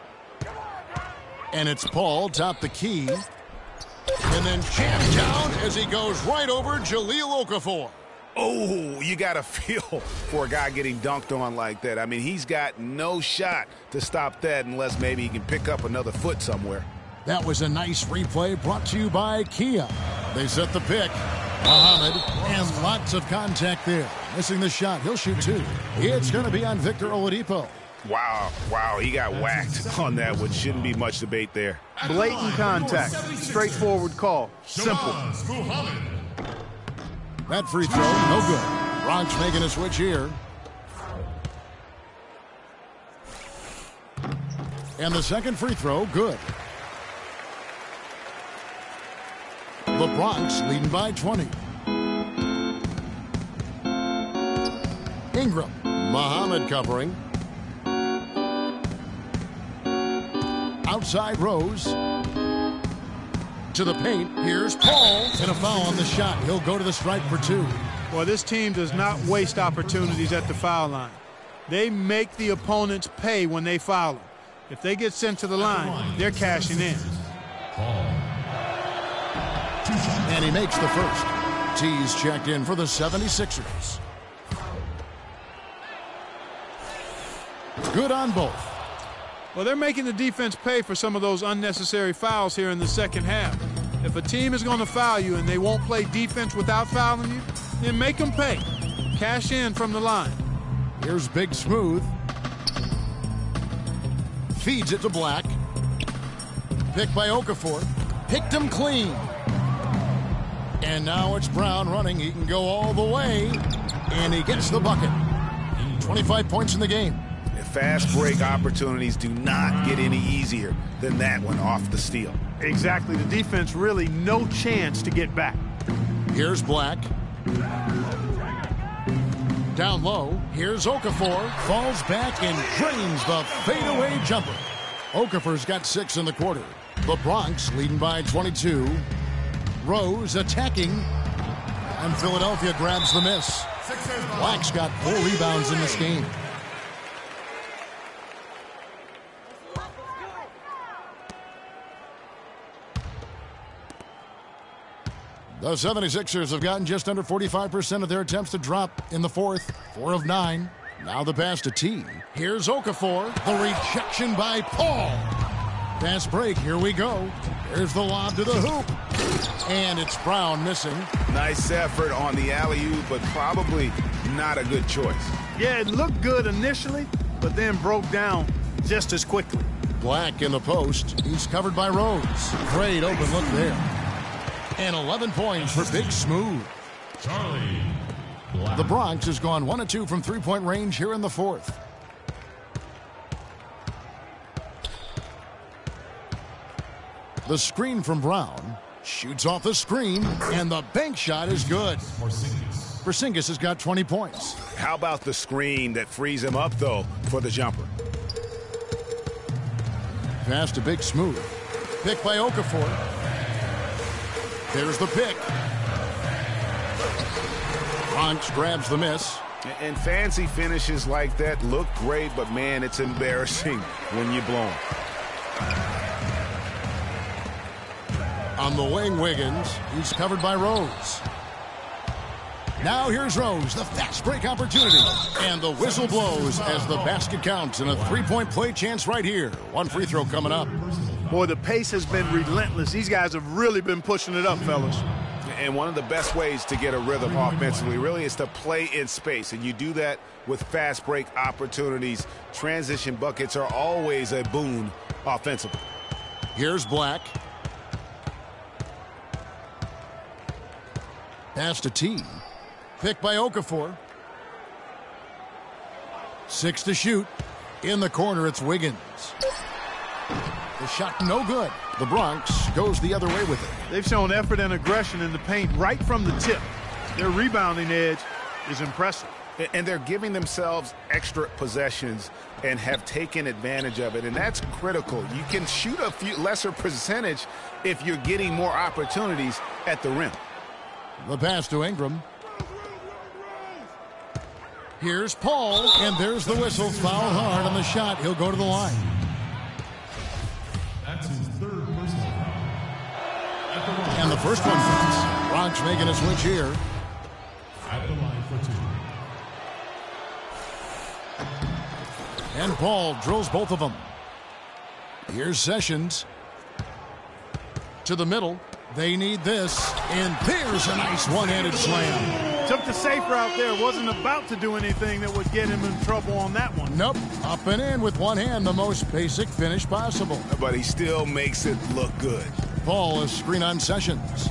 F: And it's Paul top the key. And then jammed down as he goes right over Jahlil Okafor.
G: Oh, you got to feel for a guy getting dunked on like that. I mean, he's got no shot to stop that unless maybe he can pick up another foot somewhere.
F: That was a nice replay brought to you by Kia. They set the pick. Muhammad, and lots of contact there. Missing the shot. He'll shoot 2. It's going to be on Victor Oladipo.
G: Wow, he got whacked on that, which shouldn't be much debate there.
H: Blatant contact. Straightforward call. Simple.
F: That free throw, no good. Bronx making a switch here. And the second free throw, good. The Bronx leading by 20. Ingram. Muhammad covering. Outside Rose. To the paint. Here's Paul. And a foul on the shot. He'll go to the stripe for 2.
H: Well, this team does not waste opportunities at the foul line. They make the opponents pay when they foul them. If they get sent to the line, they're cashing in.
F: And he makes the first. T's checked in for the 76ers. Good on both.
H: Well, they're making the defense pay for some of those unnecessary fouls here in the second half. If a team is going to foul you and they won't play defense without fouling you, then make them pay. Cash in from the line.
F: Here's Big Smooth. Feeds it to Black. Picked by Okafor. Picked him clean. And now it's Brown running. He can go all the way. And he gets the bucket. 25 points in the game.
G: Fast break opportunities do not get any easier than that one off the steal.
H: Exactly. The defense really no chance to get back.
F: Here's Black. Down low. Here's Okafor. Falls back and drains the fadeaway jumper. Okafor's got 6 in the quarter. The Bronx leading by 22. Rose attacking. And Philadelphia grabs the miss. Black's got 4 rebounds in this game. The 76ers have gotten just under 45% of their attempts to drop in the fourth. 4 of 9. Now the pass to T. Here's Okafor. The rejection by Paul. Fast break. Here we go. Here's the lob to the hoop. And it's Brown missing.
G: Nice effort on the alley-oop, but probably not a good choice.
H: Yeah, it looked good initially, but then broke down just as quickly.
F: Black in the post. He's covered by Rose. Great open look there. And 11 points for Big Smooth.
J: Charlie Black.
F: The Bronx has gone 1 of 2 from three-point range here in the fourth. The screen from Brown. Shoots off the screen, and the bank shot is good. Porzingis has got 20 points.
G: How about the screen that frees him up, though, for the jumper?
F: Pass to Big Smooth. Pick by Okafor. There's the pick. Bronx grabs the miss.
G: And fancy finishes like that look great, but man, it's embarrassing when you blow them.
F: On the wing, Wiggins. He's covered by Rose. Now here's Rose, the fast break opportunity. And the whistle blows as the basket counts, and a three-point play chance right here. One free throw coming up.
H: Boy, the pace has been relentless. These guys have really been pushing it up, fellas.
G: And one of the best ways to get a rhythm offensively really is to play in space. And you do that with fast break opportunities. Transition buckets are always a boon offensively.
F: Here's Black. Pass to T. Picked by Okafor. 6 to shoot. In the corner, it's Wiggins. The shot no good. The Bronx goes the other way with it.
H: They've shown effort and aggression in the paint right from the tip. Their rebounding edge is impressive.
G: And they're giving themselves extra possessions and have taken advantage of it. And that's critical. You can shoot a few lesser percentage if you're getting more opportunities at the rim.
F: The pass to Ingram. Here's Paul, and there's the whistle. Foul hard on the shot. He'll go to the line.
J: That's his third personal foul. At the line.
F: And the first one counts. Bronx making a switch here.
J: At the line for 2.
F: And Paul drills both of them. Here's Sessions. To the middle. They need this. And there's a nice one-handed slam.
H: Took the safe route there. Wasn't about to do anything that would get him in trouble on that one.
F: Nope. Up and in with one hand, the most basic finish possible.
G: But he still makes it look good.
F: Paul is screen on Sessions.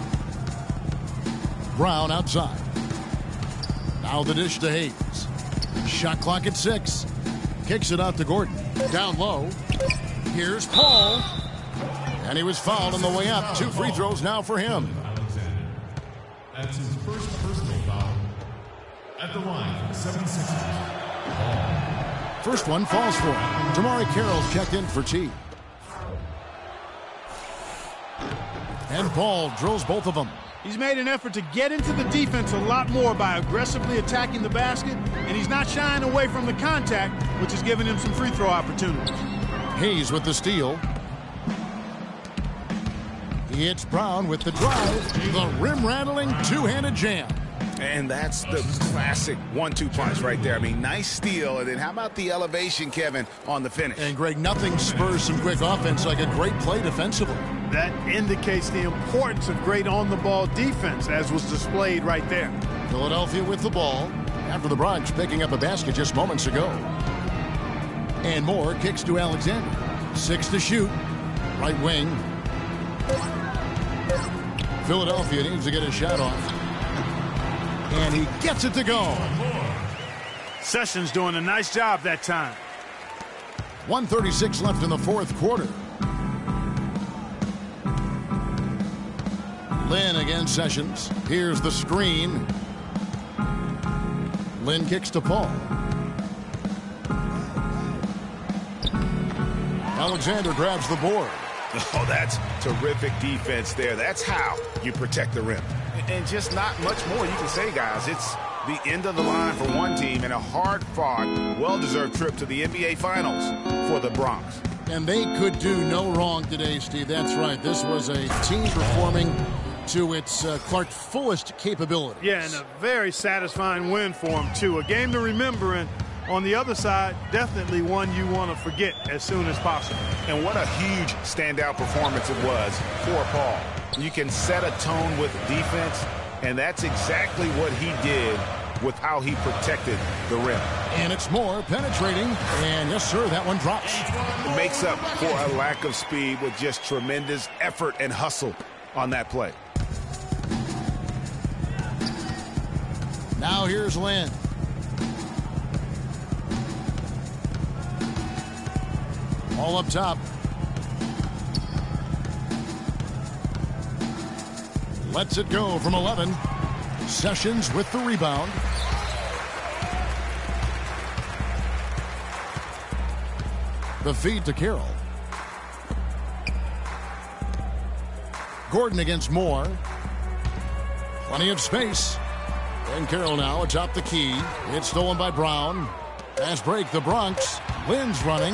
F: Brown outside. Now the dish to Hayes. Shot clock at 6. Kicks it out to Gordon. Down low. Here's Paul. And he was fouled on the way up. 2 free throws now for him.
J: That's his first personal foul. At the line for the 76ers. Ball.
F: First one falls for him. Damari Carroll's checked in for T. And Paul drills both of them.
H: He's made an effort to get into the defense a lot more by aggressively attacking the basket, and he's not shying away from the contact, which has given him some free throw opportunities.
F: Hayes with the steal. It's Brown with the drive. The rim-rattling two-handed jam.
G: And that's the classic 1-2 punch right there. I mean, nice steal. And then how about the elevation, Kevin, on the finish?
F: And, Greg, nothing spurs some quick offense like a great play defensively.
H: That indicates the importance of great on-the-ball defense, as was displayed right there.
F: Philadelphia with the ball after the Bronx picking up a basket just moments ago. And Moore kicks to Alexander. 6 to shoot. Right wing. Philadelphia needs to get a shot off. And he gets it to go.
H: Sessions doing a nice job that time.
F: 1:36 left in the fourth quarter. Lynn against Sessions. Here's the screen. Lynn kicks to Paul. Alexander grabs the board.
G: Oh, that's terrific defense there. That's how you protect the rim. And just not much more you can say, guys. It's the end of the line for one team and a hard-fought, well-deserved trip to the NBA Finals for the Bronx.
F: And they could do no wrong today, Steve. That's right. This was a team performing to its Clark's fullest capabilities.
H: Yeah, and a very satisfying win for them, too. A game to remember, and on the other side, definitely one you want to forget as soon as possible.
G: And what a huge standout performance it was for Paul. You can set a tone with defense, and that's exactly what he did with how he protected the rim.
F: And it's Moore penetrating, and yes, sir, that one drops.
G: It makes up for a lack of speed with just tremendous effort and hustle on that play.
F: Now here's Lynn. All up top. Lets it go from 11. Sessions with the rebound. The feed to Carroll. Gordon against Moore. Plenty of space. And Carroll now atop the key. It's stolen by Brown. Fast break, the Bronx. Lynn's running.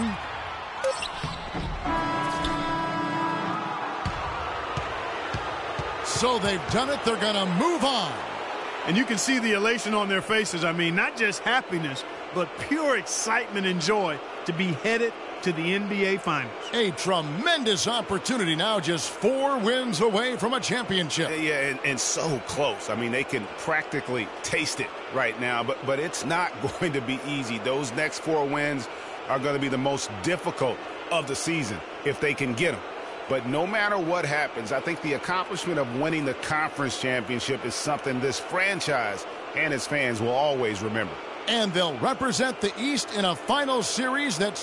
F: So they've done it. They're going to move on.
H: And you can see the elation on their faces. I mean, not just happiness, but pure excitement and joy to be headed to the NBA Finals.
F: A tremendous opportunity now, just 4 wins away from a championship.
G: Yeah, and so close. I mean, they can practically taste it right now, but it's not going to be easy. Those next 4 wins are going to be the most difficult of the season if they can get them. But no matter what happens, I think the accomplishment of winning the conference championship is something this franchise and its fans will always remember.
F: And they'll represent the East in a final series that's